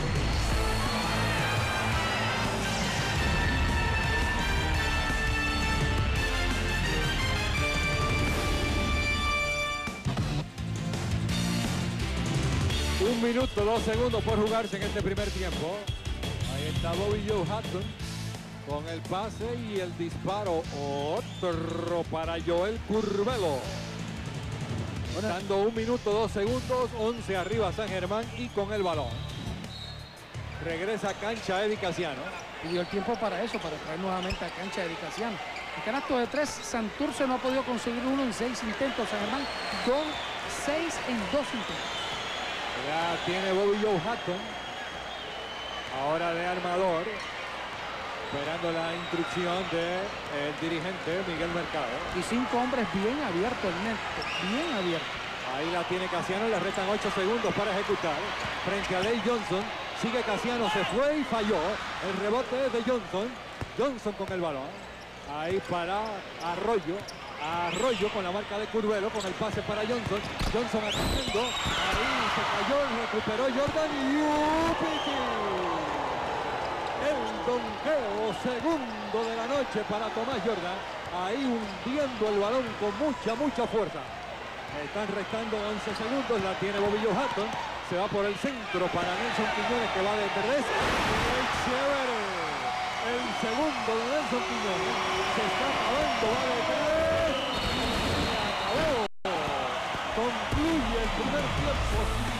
Un minuto, 2 segundos por jugarse en este primer tiempo. Ahí está Bobby Joe Hatton con el pase y el disparo. Otro para Joel Curbelo. Dando 1 minuto, 2 segundos. 11 arriba San Germán y con el balón. Regresa a cancha Eddie Casiano. Y dio el tiempo para eso, para traer nuevamente a cancha a Eddie Casiano. El canasto de 3, Santurce no ha podido conseguir uno en 6 intentos. San Germán, 6 en 2 intentos. Ya tiene Bobby Joe Hatton. Ahora de armador. Esperando la instrucción del dirigente Miguel Mercado. Y 5 hombres bien abiertos, Ernesto, bien abiertos. Ahí la tiene Casiano, le restan 8 segundos para ejecutar. Frente a Dave Johnson. Sigue Casiano, se fue y falló. El rebote es de Johnson. Johnson con el balón. Ahí para Arroyo. Arroyo con la marca de Curvelo, con el pase para Johnson. Johnson atacando. Ahí se cayó, recuperó Jordan y el donqueo segundo de la noche para Tomás Jordan. Ahí hundiendo el balón con mucha fuerza. Están restando 11 segundos. La tiene Bobby Joe Hatton. Se va por el centro para Nelson Quiñones, que va de 3. ¡Qué chévere! El segundo de Nelson Quiñones. Se está acabando, va de 3. Se acabó. Concluye el primer tiempo.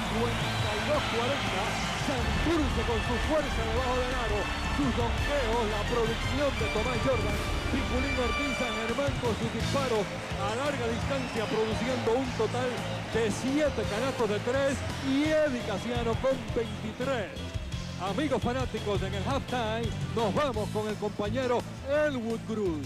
52-40. Santurce con su fuerza debajo del aro, sus donqueos, la producción de Tomás Jordan, Piculín Ortiz, San Germán con sus disparos a larga distancia, produciendo un total de 7 canastos de 3 y Eddie Casiano con 23. Amigos fanáticos, en el halftime nos vamos con el compañero Elwood Cruz.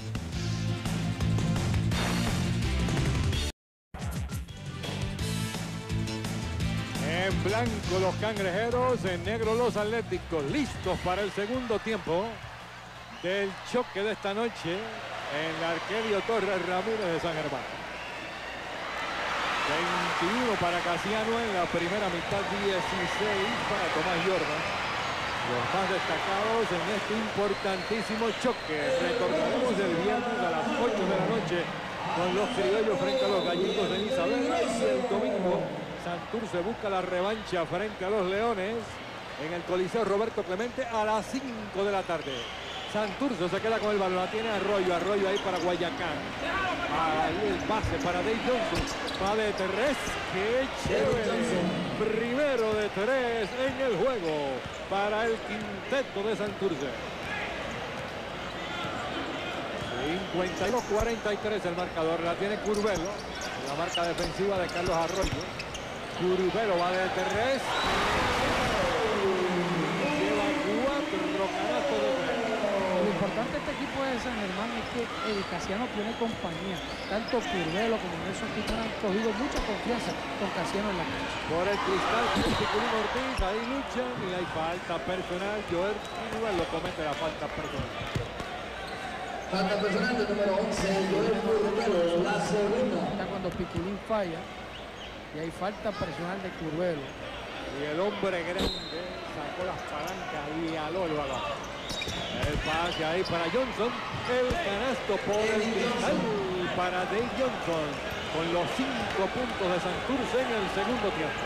En blanco los Cangrejeros, en negro los Atléticos, listos para el segundo tiempo del choque de esta noche en la Arquelio Torres Ramírez de San Germán. 21 para Casiano en la primera mitad, 16 para Tomás Jordan. Los más destacados en este importantísimo choque. Recordaremos el viernes a las 8 de la noche con los criollos frente a los gallitos de Isabel, y el domingo Santurce busca la revancha frente a los Leones en el Coliseo Roberto Clemente a las 5 de la tarde. Santurce se queda con el balón, la tiene Arroyo, Arroyo ahí para Guayacán. Ahí el pase para Dave Johnson, va de 3, qué chévere. Primero de 3 en el juego para el quinteto de Santurce. 52-43 el marcador, la tiene Curvelo, la marca defensiva de Carlos Arroyo. Curvelo va de 3. Lleva 4 canastos de 3. Lo importante de este equipo de San Germán es que el Casiano tiene compañía. Tanto Curvelo como Nelson Quiñones han cogido mucha confianza con Casiano en la cancha. Por el cristal, Piculín Ortiz, ahí luchan y hay falta personal. Joel Curvelo comete la falta personal. Falta personal del número 11, Joel Curvelo, la segunda. Ya cuando Piculín falla, y hay falta personal de Curvelo. Y el hombre grande sacó las palancas y aló el balón. El pase ahí para Johnson. El canasto por el cristal para Dave Johnson. Con los 5 puntos de Santurce en el segundo tiempo.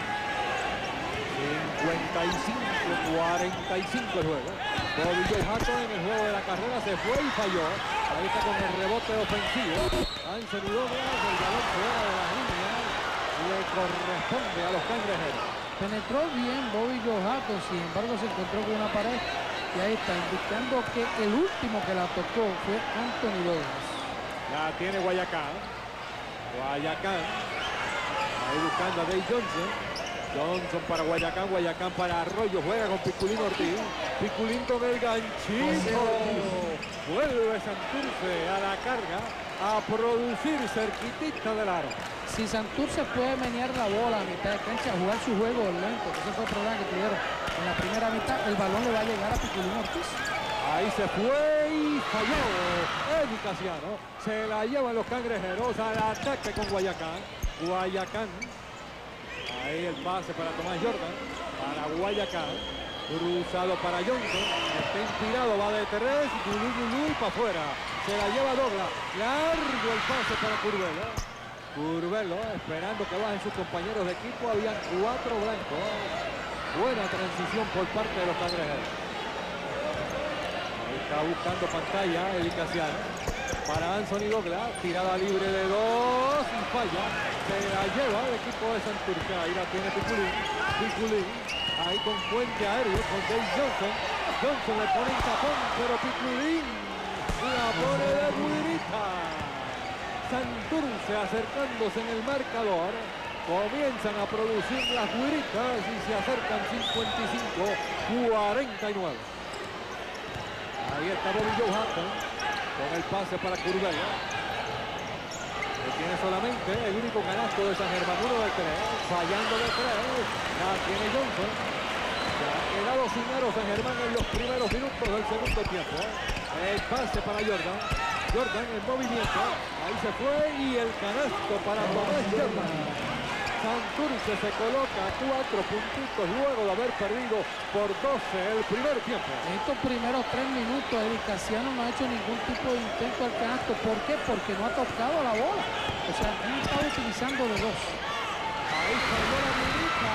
55-45 el juego. Bobby Joe Hatton en el juego de la carrera se fue y falló. Ahí está con el rebote ofensivo. Anthony Douglas, el balón fuera de la línea. Le corresponde a los Cangrejeros. Penetró bien Bobby Joe Hatton, sin embargo se encontró con una pared. Y ahí está, indicando que el último que la tocó fue Anthony Douglas. La tiene Guayacán. Guayacán. Ahí buscando a Dave Johnson. Johnson para Guayacán, Guayacán para Arroyo. Juega con Piculín Ortiz. Piculín con el ganchito. Vuelve Santurce a la carga a producir cerquitita del aro. Si Santurce puede menear la bola a mitad de cancha, jugar su juego lento, que ese fue el problema que tuvieron en la primera mitad, el balón le va a llegar a Piculín Ortiz. Ahí se fue y falló Eddie Casiano. Se la llevan los Cangrejeros al ataque con Guayacán. Guayacán. Ahí el pase para Tomás Jordan. Para Guayacán. Cruzado para Johnson. Está inspirado, va de 3. Gulú para afuera. Se la lleva Douglas. Largo el pase para Curvelo. Curvelo esperando que bajen sus compañeros de equipo. Habían 4 blancos. Buena transición por parte de los Cangrejeros. Ahí está buscando pantalla Eddie Casiano. Para Anthony Douglas. Tirada libre de 2 y falla. Se la lleva el equipo de Santurce. Ahí la tiene Piculín. Piculín. Ahí con puente aéreo con Dave Johnson. Johnson le pone un tapón, pero Piculín la pone de buenita. Santurce acercándose en el marcador Comienzan a producir las güiritas y se acercan 55-49. Ahí está Bobby Joe Hatton con el pase para Curbelo. Que tiene solamente el único canasto de San Germán, 1 de 3, fallando de 3. La tiene Johnson. Se ha quedado sin aro San Germán en los primeros minutos del segundo tiempo. El pase para Jordan. Jordan en movimiento. Ahí se fue y el canasto para Tomás Jordan. Santurce se coloca 4 puntitos luego de haber perdido por 12 el primer tiempo. En estos primeros 3 minutos, Eric Casiano no ha hecho ningún tipo de intento al canasto. ¿Por qué? Porque no ha tocado la bola. O sea, no está utilizando de 2. Ahí salió la minita.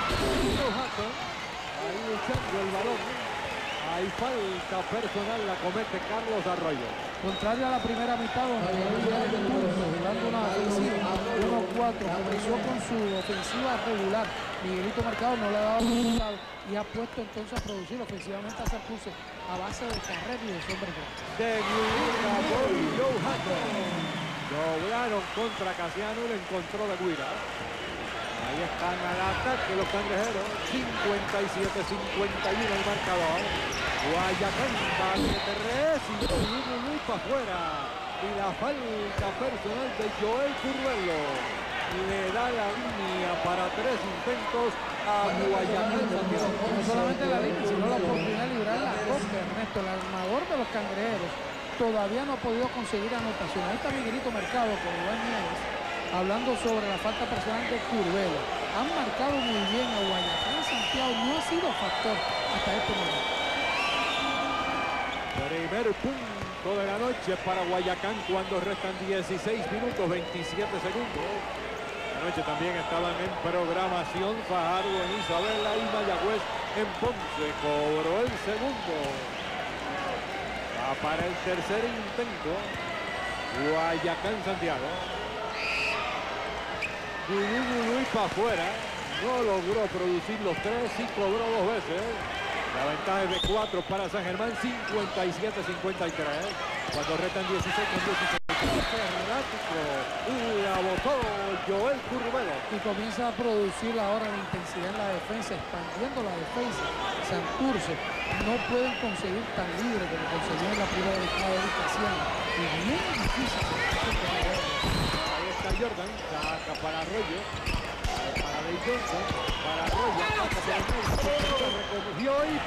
Ahí luchando el balón. Hay falta personal, la comete Carlos Arroyo. Contrario a la primera mitad, donde jugando una ofensiva 1-4, comenzó con su ofensiva regular. Miguelito Mercado no le ha dado resultado y ha puesto entonces a producir ofensivamente a Santurce a base de carrera y de sombra. De Guira, Bobby Joe Hatton. Lograron contra Casiano y le encontró de Guira. Ahí están al ataque los cangrejeros. 57-51 el marcador. Guayacán va de 3 y muy para afuera. Y la falta personal de Joel Curbelo le da la línea para 3 intentos a Guayacán. No solamente la línea, sino la oportunidad de librar la copa. Ernesto, el armador de los cangrejeros, todavía no ha podido conseguir anotación. Ahí está Miguelito Mercado con Iván Nieves, hablando sobre la falta personal de Curbelo. Han marcado muy bien a Guayacán. Santiago no ha sido factor hasta este momento. Primer punto de la noche para Guayacán cuando restan 16 minutos 27 segundos. Anoche también estaban en programación Fajardo en Isabela y Mayagüez en Ponce. Cobró el segundo. Va para el tercer intento. Guayacán Santiago. Y para afuera. No logró producir los 3 y cobró 2 veces. La ventaja es de 4 para San Germán, 57-53. Cuando restan 16 con 16. Fernático. Y la botó Joel Curbelo. Y comienza a producir ahora la intensidad en la defensa, expandiendo la defensa. Santurce no pueden conseguir tan libre como consiguió en la primera mitad de Casiano. Y bien difícil. Ahí está Jordan, saca para Arroyo. Para Dave Johnson, para Arroyo, recogió y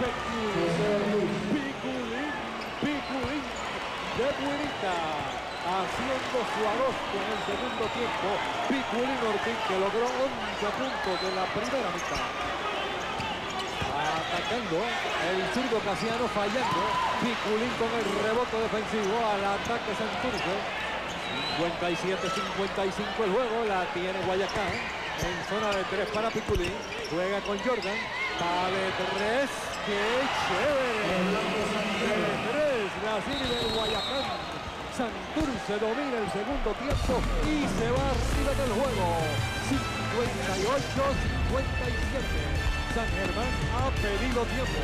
Piculín de Guirita, haciendo su agosto en el segundo tiempo. Piculín Ortiz, que logró 11 puntos de la primera mitad. Atacando, el zurdo Casiano fallando. Piculín con el rebote defensivo al ataque Santurce. 57-55 el juego, la tiene Guayacán. En zona de 3 para Piculín. Juega con Jordan. Va de 3. ¡Qué chévere! De 3. La serie de Guayacán. Santurce domina el segundo tiempo y se va arriba del juego. 58-57. San Germán ha pedido tiempo.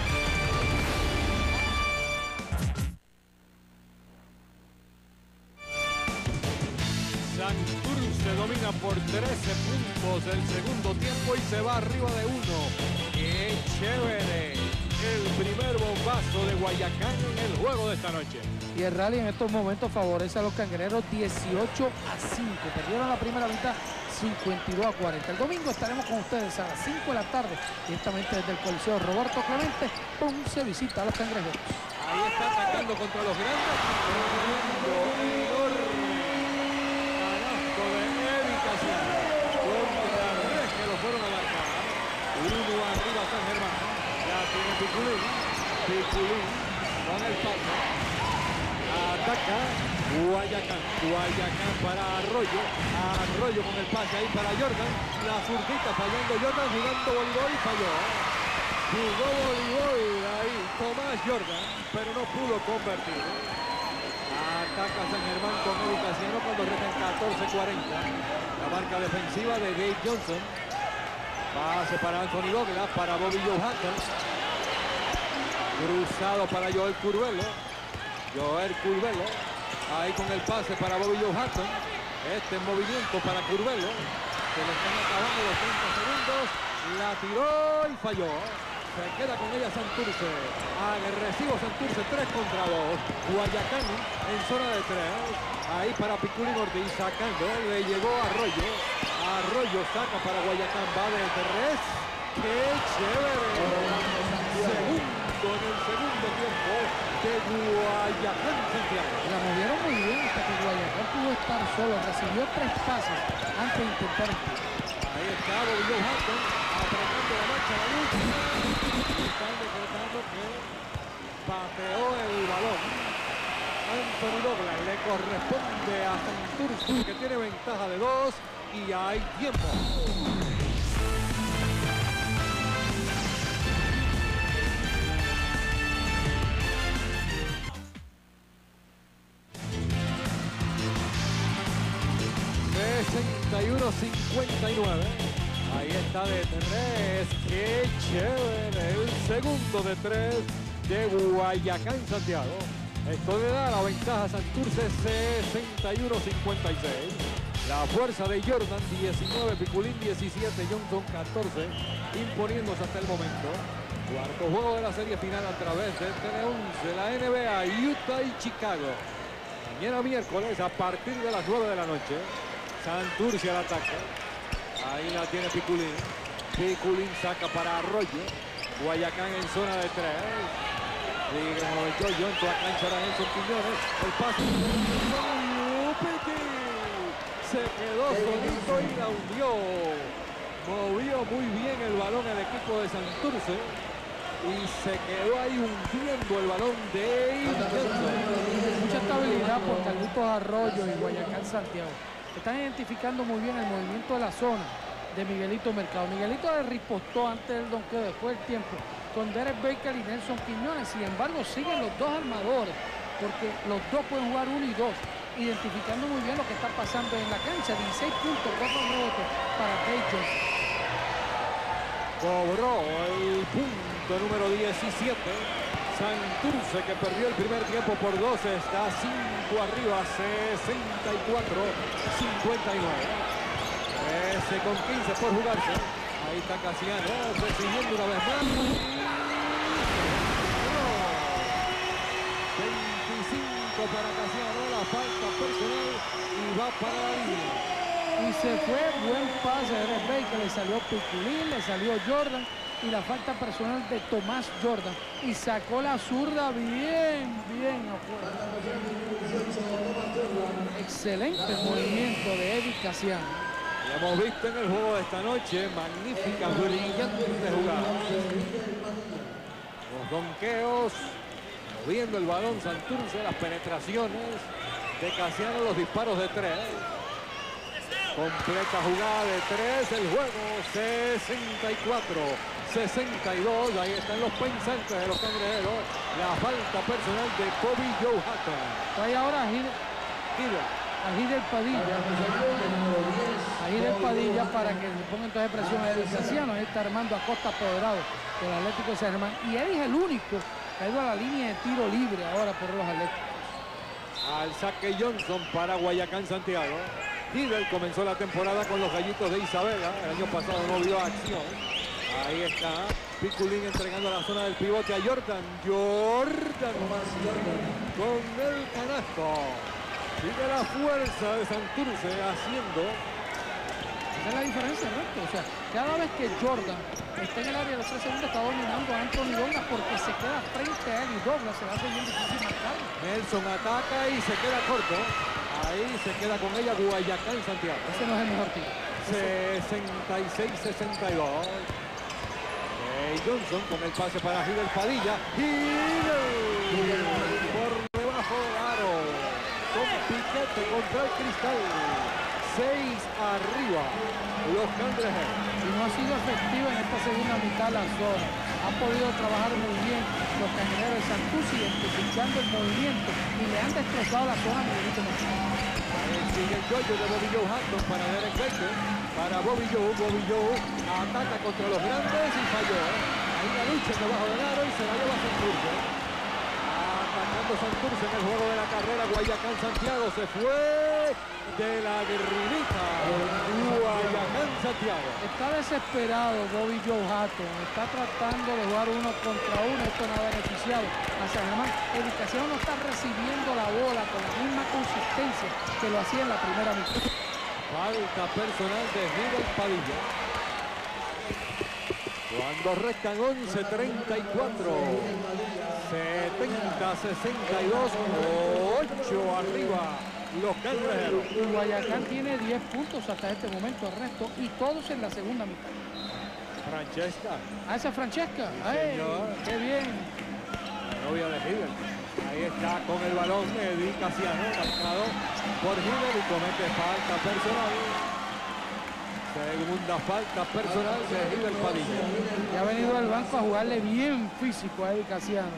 Santurce domina por 13 puntos el segundo tiempo y se va arriba de 1. ¡Qué chévere! El primer bombazo de Guayacán en el juego de esta noche. Y el rally en estos momentos favorece a los cangrejeros 18-5. Perdieron la primera mitad 52-40. El domingo estaremos con ustedes a las 5 de la tarde, directamente desde el Coliseo Roberto Clemente. Ponce visita a los cangrejeros. Ahí está atacando contra los grandes. Fueron a marcar. 1 arriba San Germán. Ya tiene Piculín. Piculín con el pase. Ataca Guayacán. Guayacán para Arroyo. Arroyo con el pase ahí para Jordan. La zurdita fallando Jordan, jugando voleibol y falló. Jugó voleibol ahí Tomás Jordan, pero no pudo convertir. Ataca San Germán con Eddie Casiano cuando restan 14-40. La marca defensiva de Dave Johnson. Pase para Anthony Douglas, para Bobby Joe Hatton. Cruzado para Joel Curbelo. Joel Curbelo. Ahí con el pase para Bobby Joe Hatton. Este en movimiento para Curbelo. Se le están acabando los 30 segundos. La tiró y falló. Se queda con ella Santurce. Agresivo Santurce, 3 contra 2. Guayacán en zona de 3. Ahí para Piculín Ortiz sacando. Le llegó Arroyo. Arroyo saca para Guayacán. Va de 3. ¡Qué chévere! Segundo en el segundo tiempo de Guayacán Santiago. La movieron muy bien hasta que Guayacán pudo estar solo. Recibió 3 pases antes de intentar el tiro. Ahí está Bobby Joe Hatton apretando la marcha de la luz. Están decretando que pateó el balón. Anthony Douglas le corresponde a Santurce, que tiene ventaja de 2 y hay tiempo. ...61-59... Ahí está de 3... ¡Qué chévere! El segundo de 3 de Guayacán Santiago. Esto le da la ventaja a Santurce 61-56. La fuerza de Jordan 19, Piculín 17, Johnson 14, imponiéndose hasta el momento. Cuarto juego de la serie final a través del Tele11, la NBA, Utah y Chicago. Mañana miércoles a partir de las 9 de la noche. Santurce al ataque. Ahí la tiene Piculín. Piculín saca para Arroyo. Guayacán en zona de 3. Sigue moviendo Johnson, a cancha de Nelson Quiñones. El pase. Se quedó solito y la hundió. Movió muy bien el balón el equipo de Santurce. Y se quedó ahí hundiendo el balón de Johnson. Mucha estabilidad por Carlitos Arroyo y Guayacán Santiago. Están identificando muy bien el movimiento de la zona de Miguelito Mercado. Miguelito ripostó antes del donqueo, después del tiempo, con Derek Baker y Nelson Quiñones. Sin embargo, siguen los dos armadores, porque los dos pueden jugar 1 y 2, identificando muy bien lo que está pasando en la cancha. 16 puntos, 4 rebotes para Tay Johnson. Cobró el punto número 17. Santurce, que perdió el primer tiempo por 2, está 5 arriba, 64-59. 13 con 15 por jugarse. Ahí está Casiano, recibiendo una vez más. 25 para Casiano, la falta personal y va para la línea. Y se fue, buen pase de Derek Baker, le salió Piculín, le salió Jordan. Y la falta personal de Tomás Jordan. Y sacó la zurda bien afuera. Excelente movimiento de Eddie Casiano. Lo hemos visto en el juego de esta noche. Magnífica, brillante jugada. Los donqueos. Moviendo el balón Santurce. Las penetraciones de Casiano. Los disparos de 3. Completa jugada de 3. El juego 64-62, ahí están los pensantes de los cangrejeros. La falta personal de Bobby Joe Hatton. Trae ahora a Hidel Padilla. A Hidel Padilla para que le ponga entonces presión a Eddie Casiano. Ahí está Armando Acosta apoderado del Atlético de San Germán. Y Eddie es el único que ha ido a la línea de tiro libre ahora por los Atléticos. Al saque Johnson para Guayacán Santiago. Hidel comenzó la temporada con los Gallitos de Isabela. El año pasado no vio acción. Ahí está Piculín entregando a la zona del pivote a Jordan. Jordan con el canasto. Sigue la fuerza de Santurce haciendo. Esa es la diferencia, ¿no? O sea, cada vez que Jordan está en el área de los 3 segundos, está dominando a Anthony Douglas porque se queda frente a él y Douglas se va a hacer bien difícil marcarlo. Nelson ataca y se queda corto. Ahí se queda con ella Guayacán Santiago. Ese no es el mejor tiro. 66-62. Johnson con el pase para Hidel Padilla. Hidel por debajo del aro. Con piquete contra el cristal. 6 arriba. Los cangrejeros. Y no ha sido efectivo en esta segunda mitad la zona. Han podido trabajar muy bien los cangrejeros de Santurce, identificando el movimiento y le han destrozado la zona a Miguelito Mercado. Sigue el yoyo de Bobby Joe Hatton para Derek Baker. Para Bobby Joe. Bobby Joe ataca contra los grandes y falló. Hay una lucha debajo del aro y se la lleva a Santurce. Atacando Fernando Santurce en el juego de la carrera. Guayacán Santiago se fue de la grimita. Guayacán Santiago. Está desesperado Bobby Joe Hatton. Está tratando de jugar uno contra uno. Esto no ha beneficiado a San Germán. Eddie Casiano no está recibiendo la bola con la misma consistencia que lo hacía en la primera mitad. Falta personal de Miguel Padilla. Cuando restan 11:34. 70-62. 8 arriba los cangrejeros. Guayacán tiene 10 puntos hasta este momento, el resto, y todos en la segunda mitad. Francesca. Ah, esa es Francesca. Sí, ¡Ay, señor. qué bien! La novia de Hidel. Ahí está con el balón Eddie Casiano, marcado por Hidel y comete falta personal. Segunda falta personal de Hidel Padilla. Y ha venido al banco a jugarle bien físico a Eddie Casiano.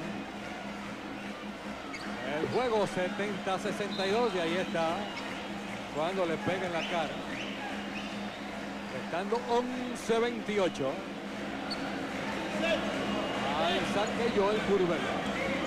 El juego 70-62 y ahí está. Cuando le pega en la cara. Restando 11:28. Al saque Joel Curbelo.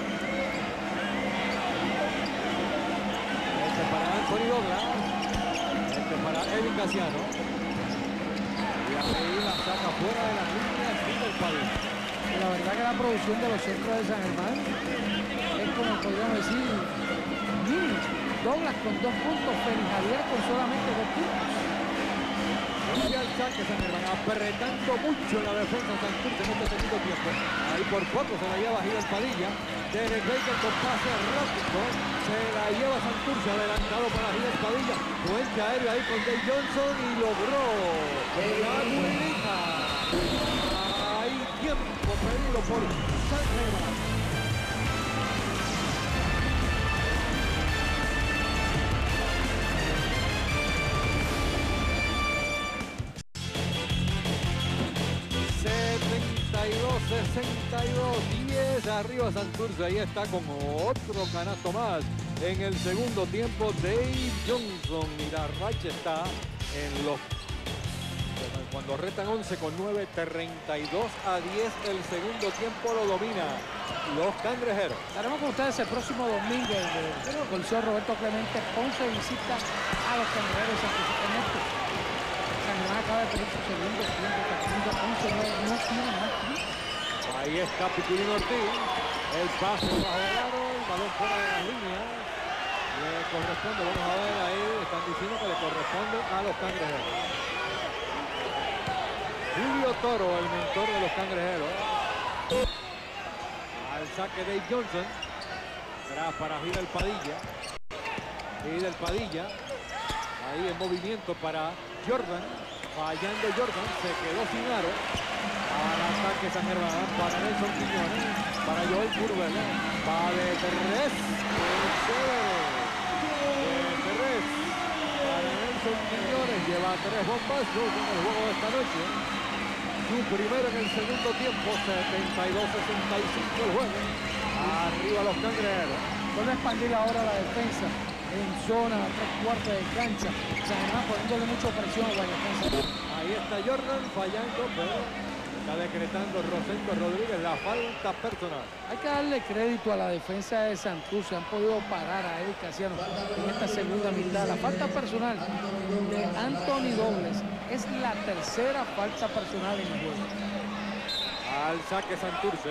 Este para Anthony Douglas. Este para Eddie Casiano. Y ahí la saca fuera de las líneas del Padilla. Y la verdad que la producción de los centros de San Germán es como podríamos decir, mini. Douglas con 2 puntos, Félix Javier con solamente 2 puntos. Y al saque San Germán, apretando mucho la defensa Santurce en este segundo tiempo. Ahí por poco se la lleva Hidel Padilla. Derek Baker con pase rápido. Se la lleva Santurce, adelantado para Hidel Padilla. Puente aéreo ahí con Dave Johnson y logró la Guirita. Hay tiempo pedido por San Germán. $62-62, 10 arriba Santurce. Ahí está con otro canasto más en el segundo tiempo Dave Johnson, y la racha está en los cuando retan 11:9, 32-10 el segundo tiempo lo domina los cangrejeros. Estaremos con ustedes el próximo domingo en el Coliseo Roberto Clemente. Ponce visita a los cangrejeros de Santurce. En esto, San Germán acaba de tener su segundo tiempo, partido 11-9, no tiene más tiempo. Ahí está Piculín Ortiz, el pase bajo el aro, el balón fuera de las líneas. Le corresponde, vamos a ver ahí, están diciendo que le corresponde a los cangrejeros. Julio Toro, el mentor de los cangrejeros. Al saque Dave Johnson. Será para Hidel Padilla. Hidel Padilla. Ahí en movimiento para Jordan. Fallando Jordan, se quedó sin aro. Al ataque San Germán, para Nelson Quiñones, para Joel Curbelo, para de Terres, para Nelson Quiñones, lleva 3 bombas, 2 en el juego de esta noche. Su primero en el segundo tiempo, 72-65 el juego. Arriba los cangrejeros. Vuelve a expandir ahora la defensa en zona, 3/4 de cancha. San Germán poniéndole mucha presión a Guayacán. Ahí está Jordan fallando, pero está decretando Rosendo Rodríguez la falta personal. Hay que darle crédito a la defensa de Santurce. Han podido parar a Eddie Casiano en esta segunda mitad. La falta personal de Anthony Douglas es la tercera falta personal en el juego. Al saque Santurce.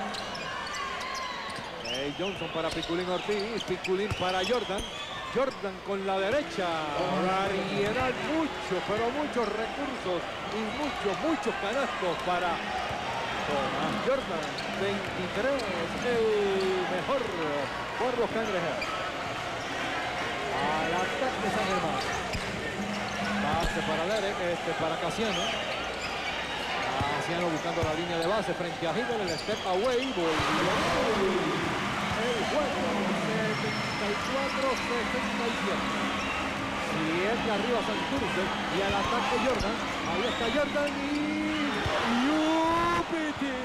Johnson para Piculín Ortiz. Piculín para Jordan. Jordan con la derecha. Variedad, pero muchos recursos y muchos canastos para Tomás Jordan. 23, el mejor por los cangrejeros. Al ataque San Germán. Pase para Derek, para Casiano. Casiano buscando la línea de base frente a Hidel, el step away, volvió el juego, 74-67. 7 arriba Santurce y al ataque Jordan. Ahí está Jordan y Yupiti.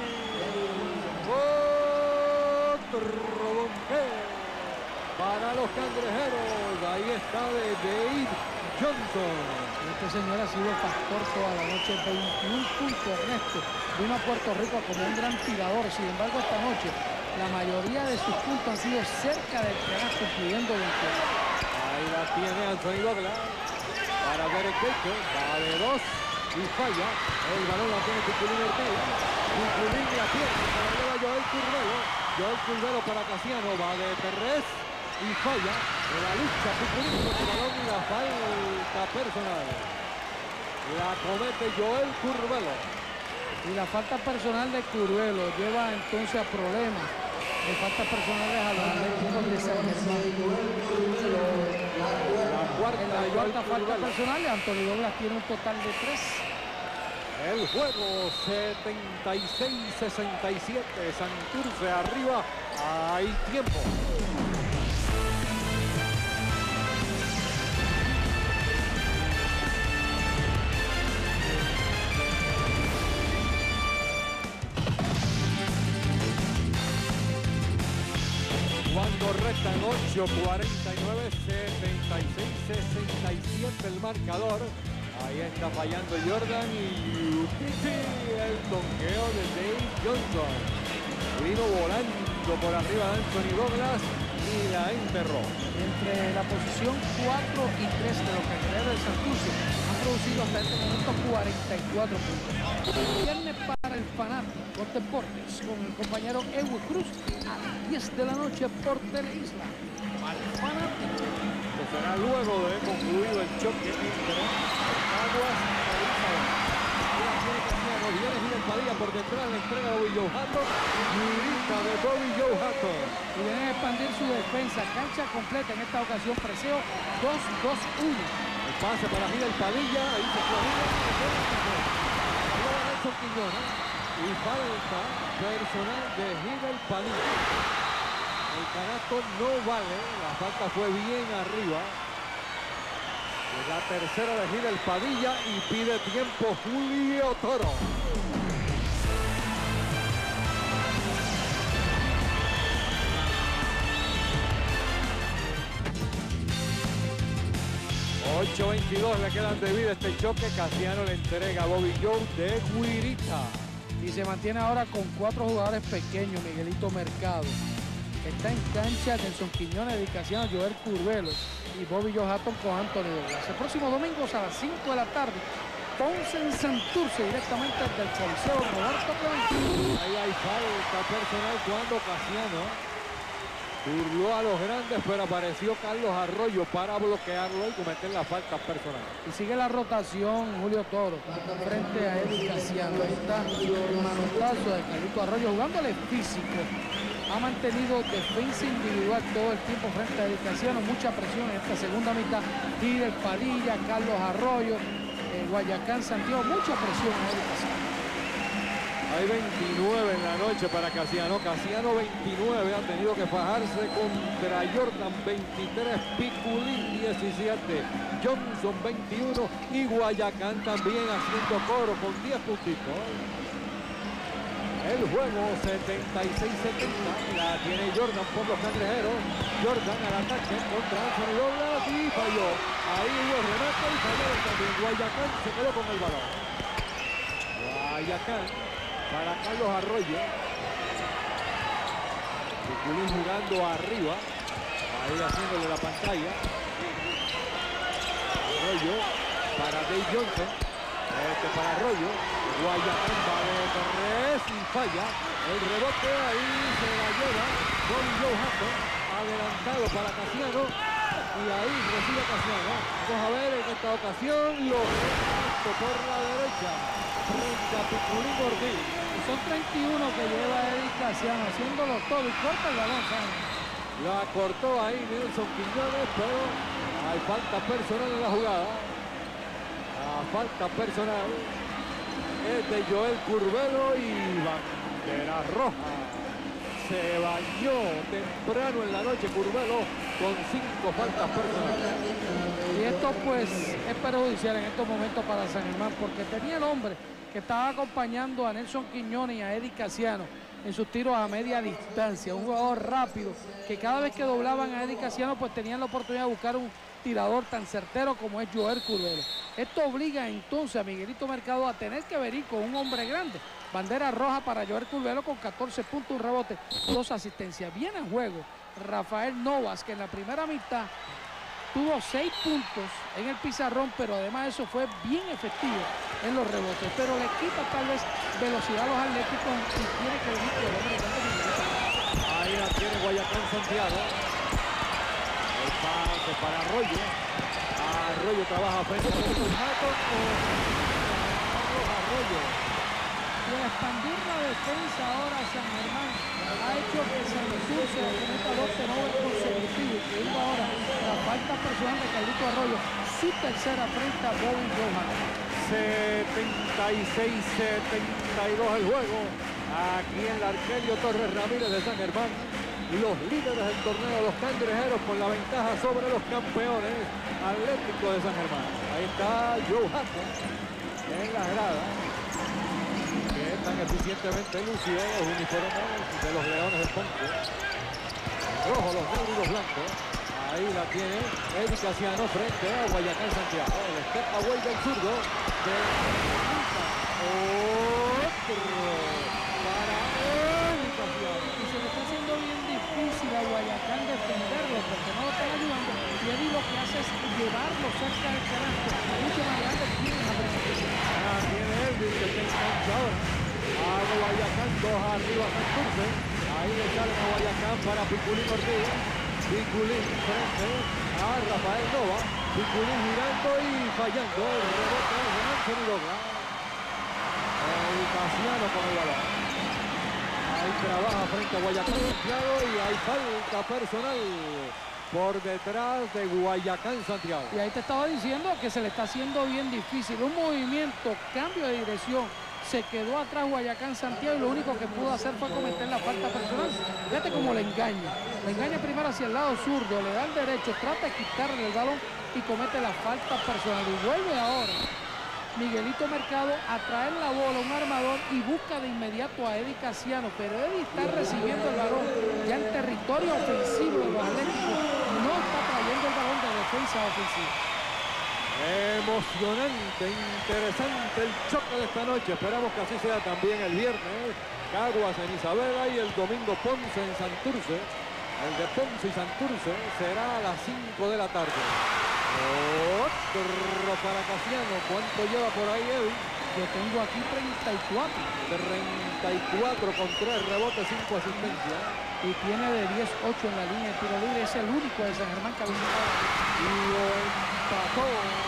Otro donkeo para los cangrejeros. Ahí está de Dave Johnson. Este señor ha sido factor toda la noche, 21 puntos, Ernesto. Vino a Puerto Rico como un gran tirador, sin embargo esta noche la mayoría de sus puntos han sido cerca del canasto, incluyendo 20. Ahí la tiene Anthony Douglas para Derek Baker, va de 2 y falla. El balón la tiene Piculín Ortega. Piculín la pierde, se la lleva Joel Curbelo. Joel Curbelo para Casiano, va de Terrés y falla. En la lucha Piculín con el balón y la falta personal. La comete Joel Curbelo. Y la falta personal de Curbelo lleva entonces a problemas de faltas personales a los Atléticos de San Germán. La cuarta falta personal, Anthony Douglas tiene un total de 3. El juego 76-67, Santurce arriba, hay tiempo. Cuando restan 8:49, 76-67 el marcador. Ahí está fallando Jordan y el donqueo de Dave Johnson. Vino volando por arriba de Anthony Douglas y la enterró. Entre la posición 4 y 3 de los cangrejeros de Santurce han producido hasta este momento 44 puntos. Viernes para el fanático Deportes con el compañero Ewe Cruz a las 10 de la noche por Teleisla. Al fanático. Que será luego de concluido el choque entre Aguas y Isabel. Viene Gil Padilla por detrás, la entrega de Bobby Joe Hatton. Grita de Bobby Joe Hatton. Y vienen a expandir su defensa. Cancha completa en esta ocasión. Preseo 2-2-1. El pase para Gil Padilla. Ahí se Florida. Nelson Quiñones. Y falta personal de Gil Padilla. El canasto no vale. La falta fue bien arriba. La tercera de Gil Padilla y pide tiempo Julio Toro. $8.22 le quedan de vida este choque. Casiano le entrega a Bobby Joe de Guirita. Y se mantiene ahora con 4 jugadores pequeños. Miguelito Mercado. Está en cancha Nelson Quiñones, Edicaciano, Joel Curbelo y Bobby Joe Hatton con Anthony Douglas. El próximo domingo a las 5 de la tarde, Ponce en Santurce, directamente desde el Coliseo Roberto Clemente. Ahí hay falta personal cuando Casiano burló a los grandes, pero apareció Carlos Arroyo para bloquearlo y cometer la falta personal. Y sigue la rotación Julio Toro frente a Edicaciano. Ahí está el manotazo de Carlito Arroyo jugándole físico. Ha mantenido defensa individual todo el tiempo frente a Edicaciano. Mucha presión en esta segunda mitad. Gil Padilla, Carlos Arroyo, Guayacán, Santiago. Mucha presión en Edicaciano. Hay 29 en la noche para Casiano. Casiano 29. Ha tenido que fajarse contra Jordan 23. Piculín 17. Johnson 21. Y Guayacán también haciendo coro con 10 puntitos. El juego 76-70, la tiene Jordan por los cangrejeros. Jordan al ataque contra Anthony Douglas y falló. Ahí hubo remate y falló también. Guayacán se quedó con el balón. Guayacán para Carlos Arroyo. Piculín jugando arriba. Ahí haciéndole la pantalla. Arroyo para Dave Johnson. Para Arroyo. Guayacán va de Torres y falla. El rebote ahí se la lleva Bobby Joe Hatton, adelantado para Casiano y ahí recibe Casiano. Vamos a ver en esta ocasión lo reto por la derecha frente a Piculín Ortiz. Son 31 que lleva Eddie Casiano haciéndolo todo y corta el balón. La cortó ahí Nelson Quiñones, pero hay falta personal en la jugada. La falta personal es de Joel Curbelo y bandera roja. Se bañó temprano en la noche Curbelo con 5 faltas personales. Y esto pues es perjudicial en estos momentos para San Germán porque tenía el hombre que estaba acompañando a Nelson Quiñones y a Eddie Casiano en sus tiros a media distancia. Un jugador rápido que cada vez que doblaban a Eddie Casiano pues tenían la oportunidad de buscar un tirador tan certero como es Joel Curbelo. Esto obliga entonces a Miguelito Mercado a tener que venir con un hombre grande. Bandera roja para Joel Curbelo con 14 puntos, un rebote, 2 asistencias. Viene en juego Rafael Novas, que en la primera mitad tuvo 6 puntos en el pizarrón, pero además de eso fue bien efectivo en los rebotes. Pero le quita tal vez velocidad a los atléticos y tiene que venir con el hombre grande. Ahí la tiene Guayacán Santiago. El pase para Arroyo. Arroyo trabaja frente a Arroyo. Y al expandir la defensa ahora San Germán ha hecho que Santurce cometa 2 turnovers consecutivos, incluyendo ahora la falta personal de Carlito Arroyo, su tercera frente a Bobby Johan. 76-72 el juego. Aquí en la Arquelio Torres Ramírez de San Germán. Los líderes del torneo, los Cangrejeros, con la ventaja sobre los campeones Atlético de San Germán. Ahí está Joe Hudson en la grada, que tan eficientemente lució los uniformes de los Leones del Ponce. Rojo, los negros y los blancos. Ahí la tiene Eddie Casiano frente a Guayacán Santiago. El step away del zurdo de otro para Eddie Casiano. Y se le está haciendo bien difícil a Guayacán defenderlo porque no lo están ayudando. Y Eddie lo que hace es llevarlo cerca del canasto. Mucho más grande tiene la presentación. Tiene Elvin que está enganchado ahora. A Guayacán, 2 arriba Santurce. Ahí le salen a Guayacán para Piculín Ortiz. Piculín frente a Rafael Nova. Piculín girando y fallando. El rebote de Anthony Douglas. El Casiano con el balón. Ahí trabaja frente a Guayacán Santiago y hay falta personal por detrás de Guayacán Santiago. Y ahí te estaba diciendo que se le está haciendo bien difícil. Un movimiento, cambio de dirección. Se quedó atrás Guayacán Santiago y lo único que pudo hacer fue cometer la falta personal. Fíjate cómo le engaña. Le engaña primero hacia el lado zurdo, le da el derecho, trata de quitarle el balón y comete la falta personal. Y vuelve ahora Miguelito Mercado a traer la bola, un armador, y busca de inmediato a Eddie Casiano. Pero Eddie está recibiendo el balón ya en territorio ofensivo de los Atléticos. No está trayendo el balón de defensa ofensiva. Emocionante, interesante el choque de esta noche. Esperamos que así sea también el viernes. Caguas en Isabela y el domingo Ponce en Santurce. El de Ponce y Santurce será a las 5 de la tarde. Otro para Casiano. ¿Cuánto lleva por ahí, Eddie? Yo tengo aquí 34. 34 con 3 rebotes, 5 asistencias. Y tiene de 10-8 en la línea de tiro libre. Es el único de San Germán que ha visitado. Y lo empató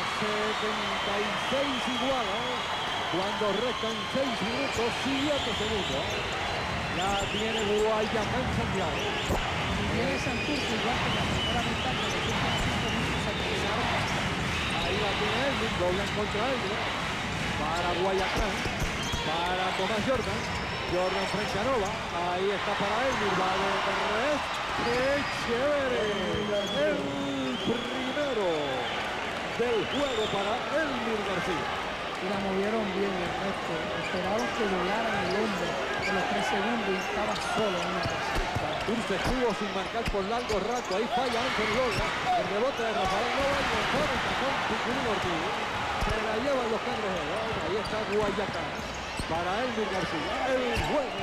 76 iguales cuando restan 6 minutos, 7 segundos. La tiene Guayacán Santiago. Y viene Santurce igual que en la primera mitad, que los últimos 5 minutos se empezaron. Ahí la tiene Elvin, doblan contra Elvin. Para Guayacán, para Tomás Jordan. Jordan frente a Nova. Ahí está para Elvin, va de revés. ¡Qué chévere! El primero del juego para Elvin García. Y la movieron bien el resto. Esperaron que volaran el hombre en los 3 segundos y estaba solo en el resto. Santurce estuvo sin marcar por largo rato. Ahí falla Anthony Douglas. El rebote de Rafael Nova y el mejor con Piculín Ortiz. Se la llevan los Cangrejeros. Ahí está Guayacán para Elvin García. El juego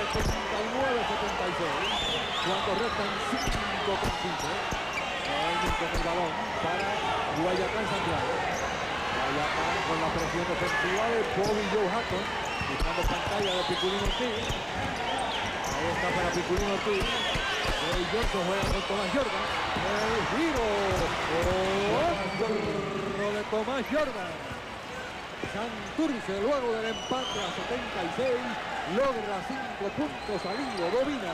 79-76. Cuando restan 5:15. Elvin con el balón para Guayacán Santiago. Guayacán con la presión defensiva de Bobby Joe Hudson. Buscando pantalla de Piculín Ortiz. Ahí está para Piculín Ortiz. El Johnson juega con Tomás Jordan. El giro. Otro de Tomás Jordan. Santurce, luego del empate a 76, logra 5 puntos al hilo. Domina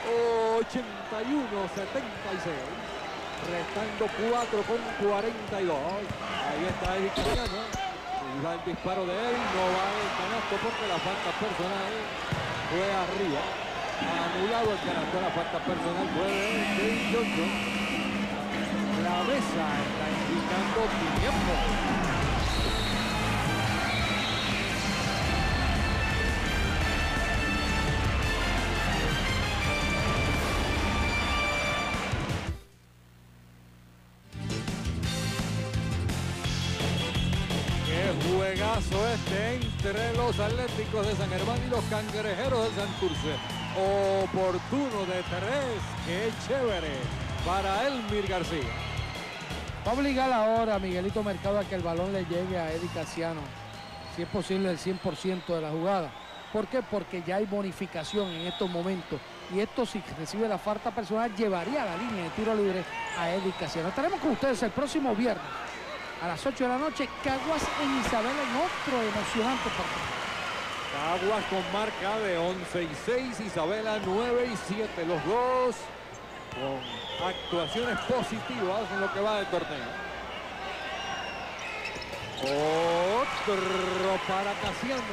81-76. Restando 4:42. Ahí está Eddie Casiano. Y va el disparo de Eddie. No va el canasto porque la falta personal fue arriba. Anulado el canasto. La falta personal fue de Dave Johnson. La mesa está indicando tiempo. Juegazo este entre los Atléticos de San Germán y los Cangrejeros de Santurce. Oportuno de 3, qué chévere para Elmir García. Va a obligar ahora a Miguelito Mercado a que el balón le llegue a Eddie Casiano, si es posible el 100% de la jugada. ¿Por qué? Porque ya hay bonificación en estos momentos. Y esto, si recibe la falta personal, llevaría a la línea de tiro libre a Eddie Casiano. Estaremos con ustedes el próximo viernes a las 8 de la noche. Caguas en Isabela en otro emocionante partido. Caguas con marca de 11-6, Isabela 9-7. Los dos con actuaciones positivas en lo que va del torneo. Otro para Casiano,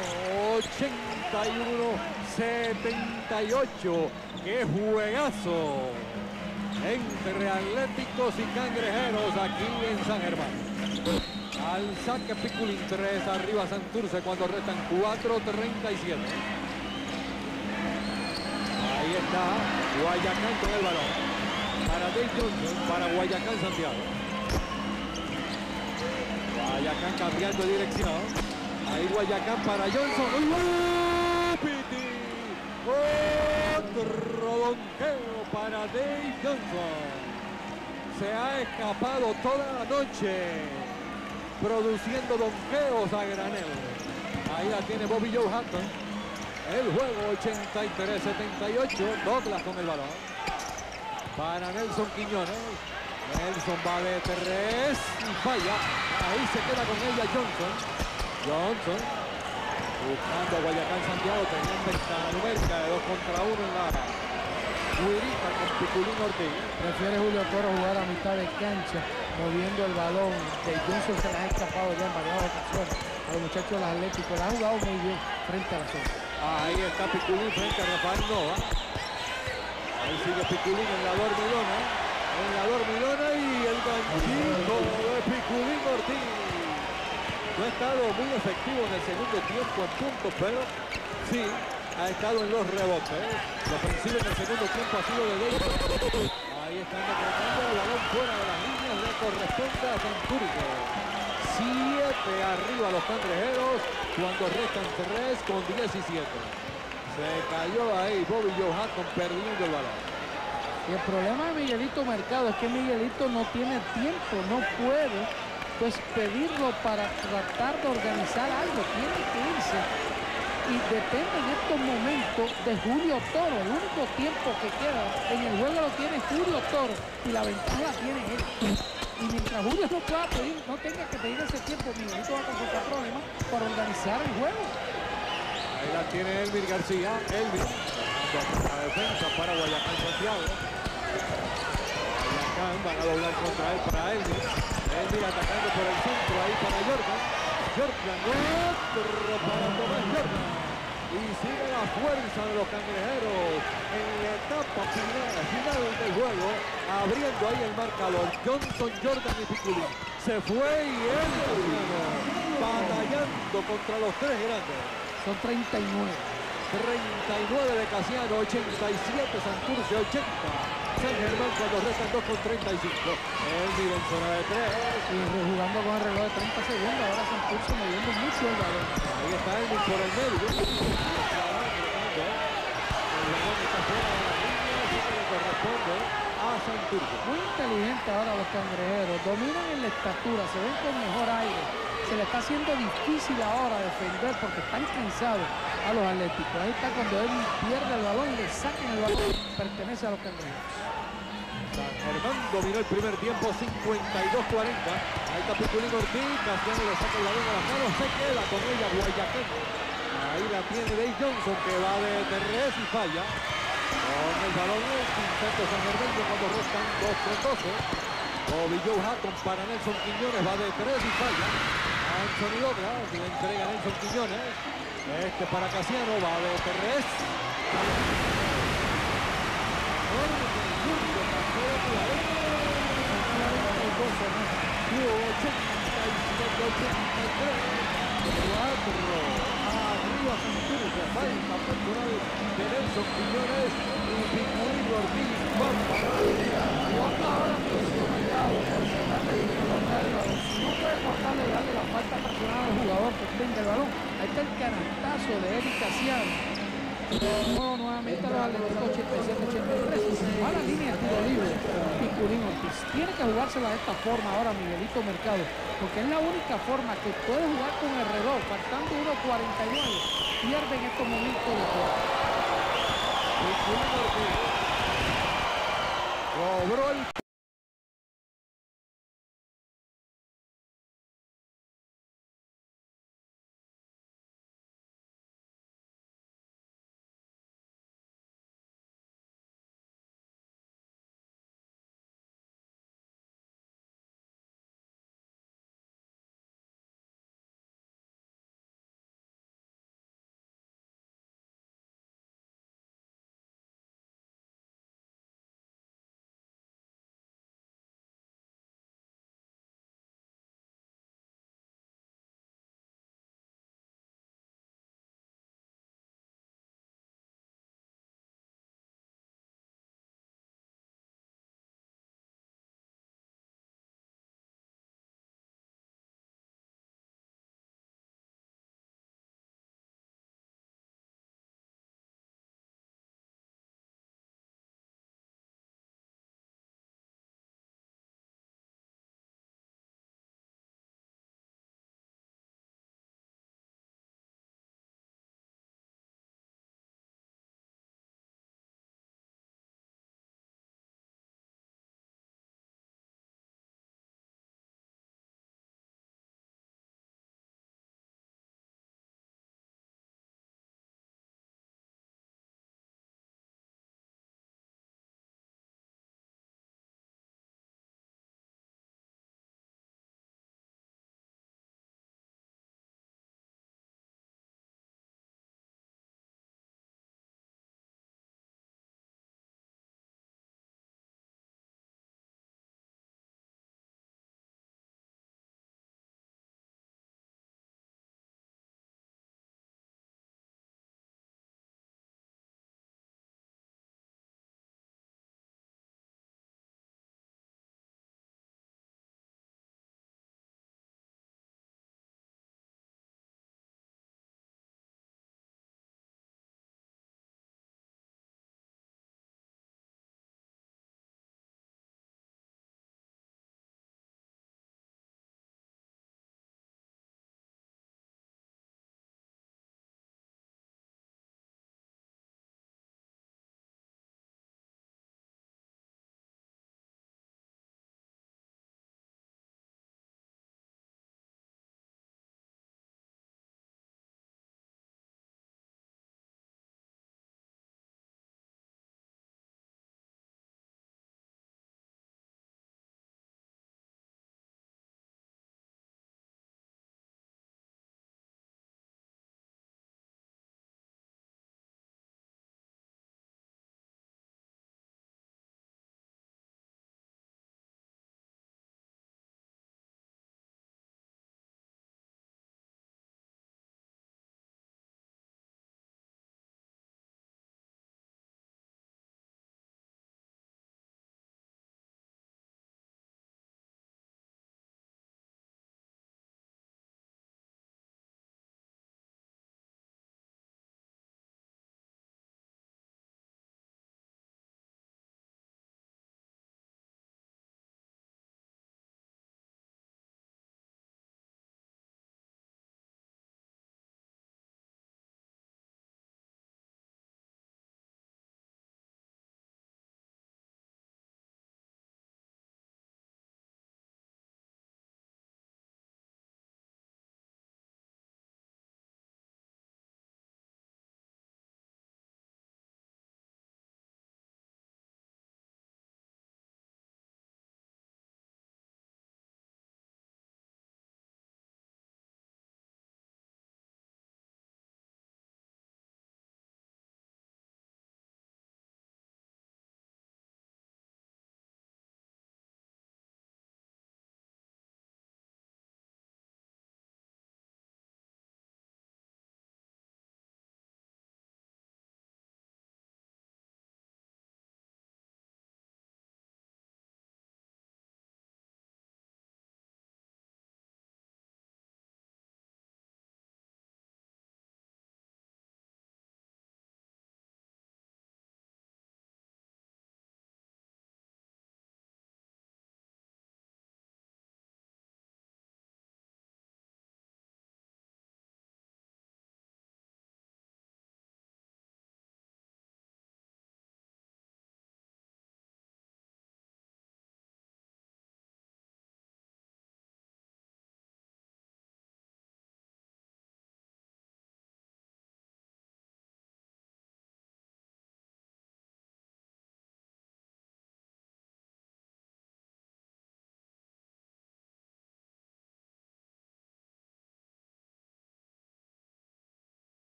81-78. ¡Qué juegazo! Entre Atléticos y Cangrejeros aquí en San Germán. Al saque Piculín, 3 arriba Santurce cuando restan 4:37. Ahí está Guayacán con el balón. Para Dave Johnson, para Guayacán Santiago. Guayacán cambiando de dirección. Ahí Guayacán para Johnson. ¡Uy, Piti! Otro donqueo para Dave Johnson. Se ha escapado toda la noche produciendo donqueos a granel. Ahí la tiene Bobby Joe Hatton. El juego 83-78. Douglas con el balón. Para Nelson Quiñones. Nelson va de 3 y falla. Ahí se queda con ella Johnson. Johnson buscando a Guayacán Santiago. Tenían ventaja numérica de 2 contra 1 en la Guirita con Piculín Ortiz. Prefiere Julio Toro jugar a mitad de cancha, moviendo el balón. De Johnson se las ha escapado ya en varias ocasiones a los muchachos de los Atléticos. La ha jugado muy bien frente a la zona. Ahí está Piculín frente a Rafael Nova. Ahí sigue Piculín en la dormilona. En la dormilona y el ganchito de Piculín Ortiz. No ha estado muy efectivo en el segundo tiempo en puntos, pero sí ha estado en los rebotes. Lo ofensivo en el segundo tiempo ha sido de David. Ahí están decretando el balón fuera de las líneas. Le corresponde a Santurce. 7 arriba los Cangrejeros cuando restan 3 con 17. Se cayó ahí Bobby Joe Hatton perdiendo el balón. Y el problema de Miguelito Mercado es que Miguelito no tiene tiempo, no puede pues pedirlo para tratar de organizar algo, tiene que irse. Y depende en estos momentos de Julio Toro. El único tiempo que queda en el juego lo tiene Julio Toro y la ventaja la tiene él. Y mientras Julio no pueda pedir, no tenga que pedir ese tiempo, Miguelito va a confrontar problemas para organizar el juego. Ahí la tiene Elmir García. Elmir, la defensa para Guayacán Santiago. Guayacán van a doblar contra él para Elmir. Elmir atacando por el centro ahí para Jordan. Jordan, otro para Tomás Jordan. Y sigue la fuerza de los Cangrejeros en la etapa final del juego. Abriendo ahí el marcador. Johnson, Jordan y Piculín. Se fue y él batallando contra los 3 grandes. Son 39. 39 de Casiano, 87 Santurce, 80 San Germán cuando restan 2 con 35. Elmir en zona de 3. Y jugando con el reloj de 30 segundos. Ahora Santurce moviendo mucho el balón. Ahí está Elmir por el medio. El balón está fuera de la línea, así que le corresponde a Santurce. Muy inteligente ahora los Cangrejeros. Dominan en la estatura, se ven con mejor aire. Se le está haciendo difícil ahora defender porque están cansados a los Atléticos. Ahí está cuando él pierde el balón y le sacan el balón. Pertenece a los Cangrejeros. San Germán dominó el primer tiempo 52-40. Ahí está Piculín Ortiz. Casiano le saca el balón a las manos. Se queda con ella Guayacán. Ahí la tiene Dave Johnson que va de 3 y falla. Con el balón el quinteto San Germán cuando restan 2 con 12. Bobby Joe Hatton para Nelson Quiñones va de 3 y falla. Anthony Douglas le entrega a Nelson Quiñones. Este para Casiano va de 3. Arriba Santurce, falta personal de Nelson Quiñones y Piculín Ortiz. No puede cortarle darle la falta personal al jugador venga el balón. Ahí está el canastazo de Eddie Casiano. Nuevamente a los Atléticos 87-83. Va a la línea de tiro libre. Piculín Ortiz tiene que jugársela de esta forma ahora Miguelito Mercado, porque es la única forma que puede jugar con el reloj, faltando 1:49. Pierde en estos momentos de juego. Piculín Ortiz cobró el